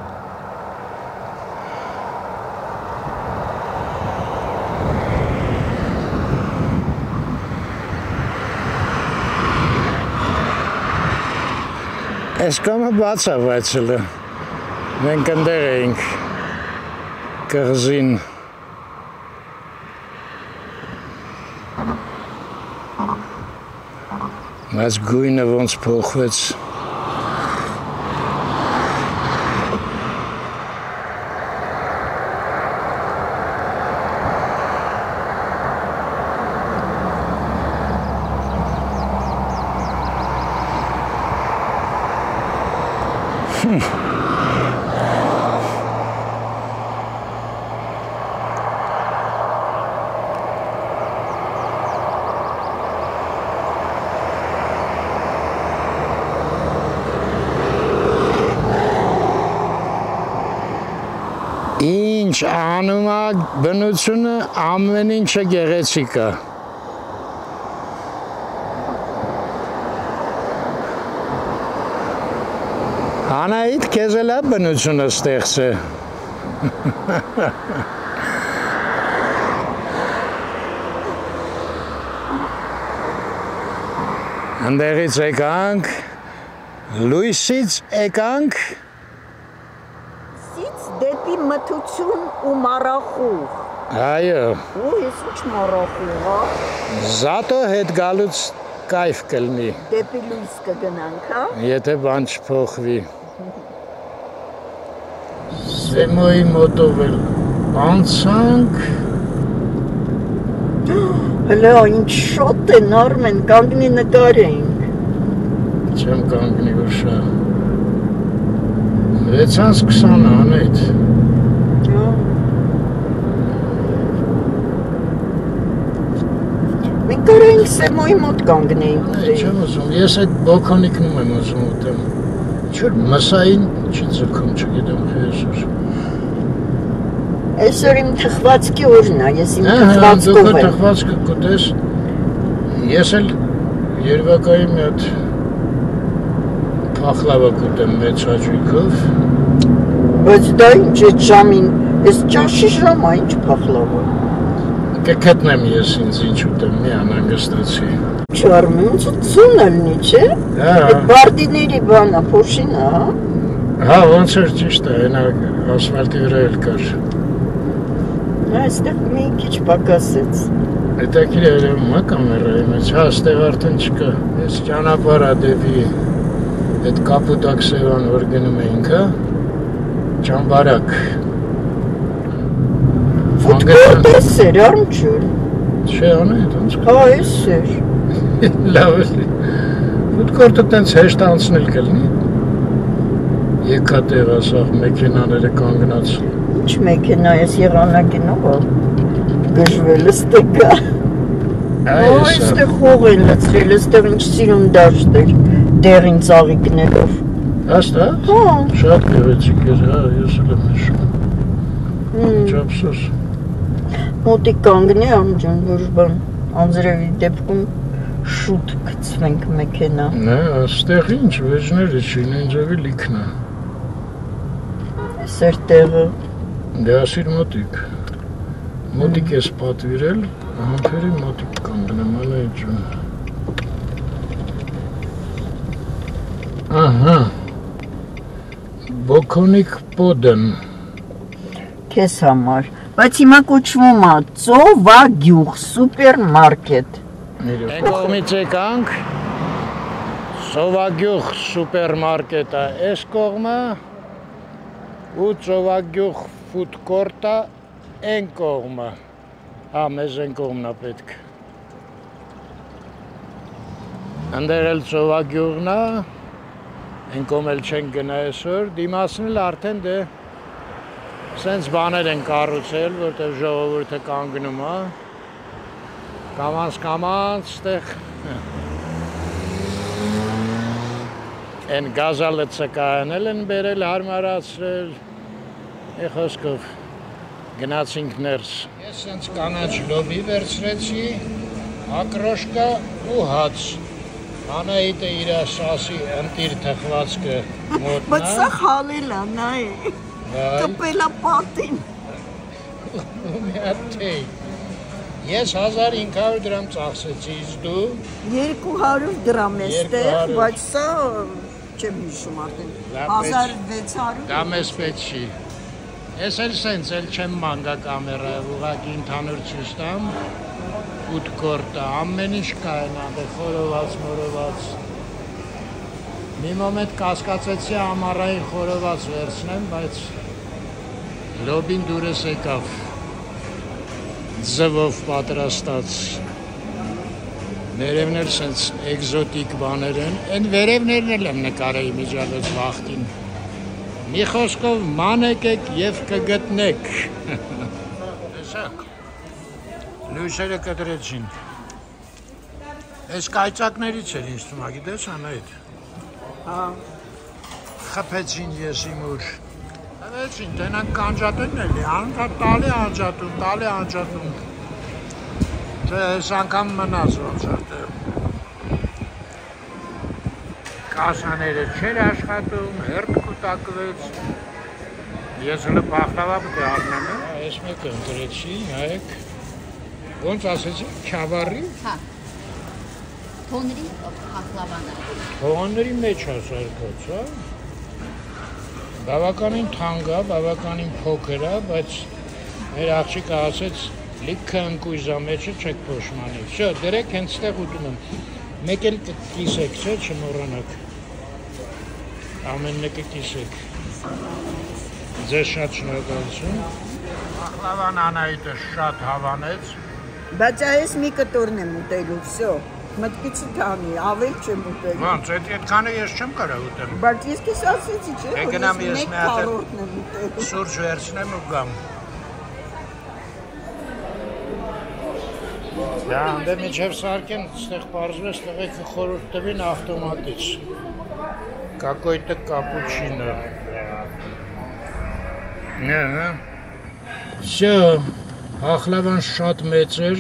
Speaker 1: Այս կամը բաց է վայցելը, մենք ընդեղ էինք կղզին, բայց գույնը ոնց փոխվեց։ Ինչ անում է բնությունը, ամեն ինչը գեղեցիկ է։ Անահիտ, քեզ էլ է բնությունը ստեղծե։ Ընդեղից եկանք, լույսից եկանք,
Speaker 2: Դեպի մթություն ու մառախուղ։
Speaker 1: Այո։
Speaker 2: Ու ես ինչ մառախուղ, հա։
Speaker 1: Զատո հետ գալուց կայֆ կլնի։
Speaker 2: Դեպի լույս կգնանք, հա։
Speaker 1: Եթե բան չփոխվի։ Սեմոյի մոտով էլ անցանք։
Speaker 2: Հլա, ինչ շոտ են Արմեն, կանգնի նկարենք։
Speaker 1: Չեմ կանգնի ուշա։ 620 անեիտ։
Speaker 2: Մենք կարայինք Սեմոյի մոտ կանգնեինք։
Speaker 1: Չեմ ուզում, ես այդ բոքոնիկնում եմ ուզում ուտեմ։ Չոր մսային չի ձգում, չգիտեմ խեսուր։
Speaker 2: Այսօր իմ թխվածքի օրն է, ես իմ թխվածքով եմ։
Speaker 1: Դուք թխվածքը կուտես, ես էլ երվակայի մի հատ Փախլավա կուտեմ մեծ հաճույքով։
Speaker 2: Բայց դա ինչ այդ ժամին, այս ճաշի ժամ է, ինչ փախլավա։
Speaker 1: Կգտնեմ ես ինձ ինչ ուտեմ, մի անհանգստացի։
Speaker 2: Չարմի, ոնց ձուն ելնի, չէ։ Այդ բարդիների բանա, փոշինը, հա։
Speaker 1: Հա, ոնց էր ճիշտ է, այնա ասֆալտի վրա էլ կար։
Speaker 2: Այստեղ մի քիչ պակասեց։
Speaker 1: Հետաքրքիր է մա կամերայի մեջ, հա, այստեղ արդեն չկա։ Ես ճանապարհա դեպի այդ Կապուտակ Սևան որ գնում էինք, հա։ Ճամբարակ։
Speaker 2: Ֆուտկորտես էր, արմչուր։
Speaker 1: Չէ, անեիտ, ոնց կա։
Speaker 2: Հա, ես էր։
Speaker 1: Լավ է։ Ֆուտկորտը տենց հեշտ անցնել կլինի։ Եկա տեղ ասաղ մեքենաները կանգնած։
Speaker 2: Ինչ մեքենա ես եղանակինով գժվել ստեկա։ Այ այստեղ խող են լցրել, այստեղ ինչ սիրուն դաշտ էր, դեղին ծաղիկներով։
Speaker 1: Աստա՞։
Speaker 2: Հա։
Speaker 1: Շատ գեղեցիկ էր, հա, ես էլ եմ հիշում։ Ինչ ափսոս։
Speaker 2: Մոտիկ կանգնի անջան, որ բան, անձրևի դեպքում շուտ գցվենք մեքենա։
Speaker 1: Նա, այստեղ ինչ, վեճները չինենջավի լիքն է։
Speaker 2: Սեր տեղը։
Speaker 1: Դե ասիր մոտիկ։ Մոտիկ ես պատվիրել, համբերի մոտիկ կանգնեմ, անայի ջան։ Ահա։ Բոքոնիկ պոդեմ։
Speaker 2: Քեզ համար, բայց հիմա կոչվում է Ծովագյուղ սուպերմարկետ։
Speaker 1: Այն կողմից եկանք, Ծովագյուղ սուպերմարկետը այս կողմը ու Ծովագյուղ ֆուդկորտը այն կողմը, հա, մեզ այն կողմն է պետք։ Ընդեր էլ Ծովագյուղն է, այն կողմ էլ չենք գնա այսօր, դիմացն էլ արդեն դե սենց բաներ են կառուցել, որտեղ ժողովուրդը կանգնում է, կամանց ստեղ են գազալը կայանել են բերել, հարմարացրել, խոսքով գնացինք ներս։ Ես սենց կանաչ լոբի վերցրեցի, ակրոշկա ու հաց։ Անահիտը իր սասի ընտիր թխվածքը մոտնա։
Speaker 2: Բայց սա խալել է, նայ, կպել է պատին։
Speaker 1: Ու մի հատ թեյ։ Ես 1500 դրամ ծախսեցի, իս դու։
Speaker 2: 200 դրամ էստեղ, բայց սա չեմ հիշում արդեն, 1600։
Speaker 1: Դա մեզ պետք չի։ Ես էլ սենց էլ չեմ մանգա կամերա, ուղղակի ընդհանուր ցույց տամ, ֆուդկորտը, ամեն ինչ կա այն այնտեղ, խորոված, մորոված։ Մի մոմենտ կասկածեցի ամառային խորոված վերցնեմ, բայց լոբին դուրս եկավ ձվով պատրաստած։ Վերևն էլ սենց էկզոտիկ բաներ են, այն վերևներն էլ եմ նկարել միջավայր վախտին։ Մի խոսքով ման եկեք և կգտնեք։ Տեսակ, լույսերը կտրեցին։ Այս կայծակներից էր ինձ թվում, գիտես Անահիտ։ Խփեցին ես իմ ուր։ Խփեցին, տենանք կանջատունն էլի, անդա տալի անջատուն։ Չէ, այս անգամ մնաց ոնց արդեն։ Կասաները չեր աշխատում, հերթ կուտակվեց։ Ես հլը բախլավա պետք է առնեմ, այս մեկը ընտրեցի, նայեք։ Ոնց ասեցի, չավարի։
Speaker 4: Հա, թոների բախլավանը։
Speaker 1: Թողանների մեջ հասարկոց, հա։ Բավականին թանկ է, բավականին փոքր է, բայց մեր աղջիկը ասեց, լիքը ընկույզա մեջը չեք փոշմանի։ Շո, դրեք հենց ստեղ ուտում եմ։ Մեկ էլ կիսեք, չէ, չմոռանաք։ Ամեն մեկը կիսեք։ Ձեզ շատ շնորհակալություն։ Բախլավան Անահիտը շատ հավանեց։
Speaker 2: Բայց այս մի կտորն եմ ուտելու, վсё։ Մտքից չտանի, ավել չեմ ուտելու։
Speaker 1: Ոնց, այդքանը ես չեմ կարող ուտել։
Speaker 2: Բայց ես քեզ ասեցի, չէ՞,
Speaker 1: որ գնամ ես մի հատ
Speaker 2: ուտելու։
Speaker 1: սուրճ վերցնեմ ու գամ։ Դա դե միջև սարքեն, ստեղ պարզվեց, տղեկը խորհուրդ տվին ավտոմատից։ Какой-то կապուչինո։ Նե։ Всё, Բախլավան շատ մեծ էր։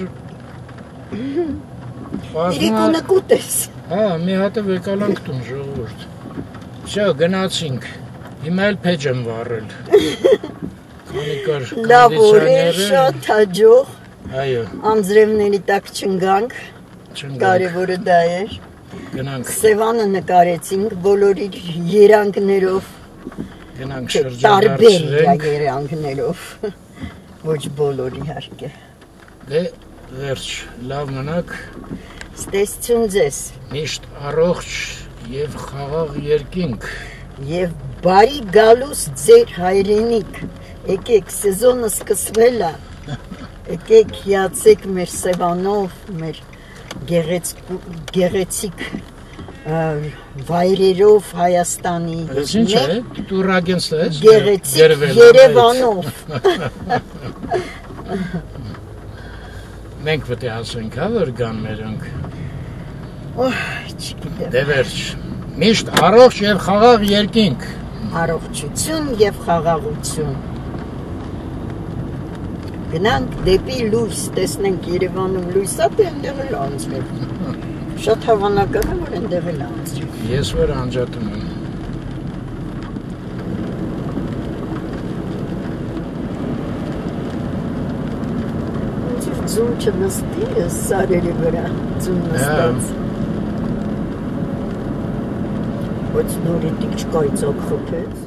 Speaker 2: Իրիկունը կուտես։
Speaker 1: Հա, մի հատը վեկալանք տուն ժողովուրդ։ Всё, գնացինք։ Հիմա էլ փեջ եմ վառել։ Քանի կար
Speaker 2: Լավ օր է, շատ հաջող։
Speaker 1: Այո։
Speaker 2: Անձրևների տակ չընկանք։ Կարևորը դա էր։
Speaker 1: Գնանք։
Speaker 2: Սևանը նկարեցինք բոլորի երանգներով։
Speaker 1: Գնանք
Speaker 2: Տարբեր
Speaker 1: շրջադարձրենք։
Speaker 2: երանգներով։ Ոչ բոլոր իհարկե։
Speaker 1: Դե վերջ, լավ մնաք։
Speaker 2: Ստեսություն ձեզ։
Speaker 1: Միշտ առողջ եւ խաղաղ երկինք։
Speaker 2: Եվ բարի գալուս ձեր հայրենիք։ Եկեք, սեզոնը սկսվել է։ Եկեք հիացեք մեր Սևանով, մեր գեղեցիկ վայրերով Հայաստանի
Speaker 1: Այս ինչ է, տուրագենս է,
Speaker 2: գեղեցիկ Երևանով։
Speaker 1: Մենք պետք է ասենք, հա, որ կան մերոնք։
Speaker 2: Չգիտեմ։
Speaker 1: Դե վերջ, միշտ առողջ եւ խաղաղ երկինք։
Speaker 2: Առողջություն եւ խաղաղություն։ Գնանք դեպի լույս, տեսնենք Երևանում լույսա, թե այնտեղ էլ անցնենք։ Շատ հավանական է, որ այնտեղ էլ անցնենք։
Speaker 1: Ես որ անջատում եմ։
Speaker 2: Ձուն չնստի, սարերի վրա, ձուն նստած։ Ոչ նորիտիկ չկայծակ խփեց։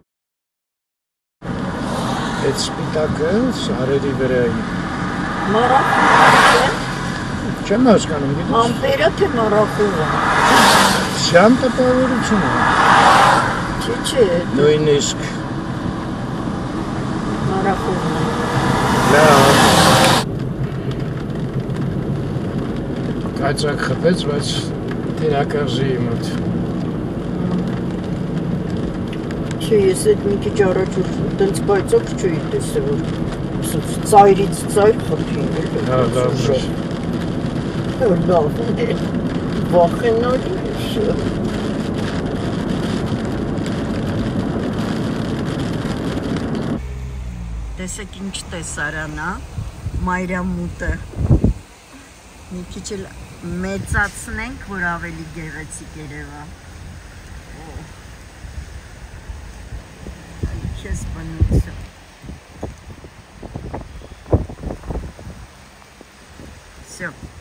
Speaker 1: Այդ սպիտակը սարերի վրա է։
Speaker 2: Մարախուղ է։
Speaker 1: Չեմ հասկանում, գիտես։
Speaker 2: Ամպերը թե մարախուղ է։
Speaker 1: Սյան տպավորություն է։
Speaker 2: Չէ։
Speaker 1: Նույնիսկ։
Speaker 2: Մարախուղն է։
Speaker 1: Լավ։ Կայծակ խփեց, բայց թերակղզի մոտ։
Speaker 2: Չէ, ես այդ մի քիչ առաջ տենց կայծակ չէի տեսել, որ ծայրից ծայր խփի։
Speaker 1: Հա, լավ է։
Speaker 2: Լավն է, վախենալի է։ Տեսեք ինչ տեսարան է, մայրամուտը։ Մի քիչ էլ մեծացնենք, որ ավելի գեղեցիկ երևա։ Քեզ բնություն։ Всё.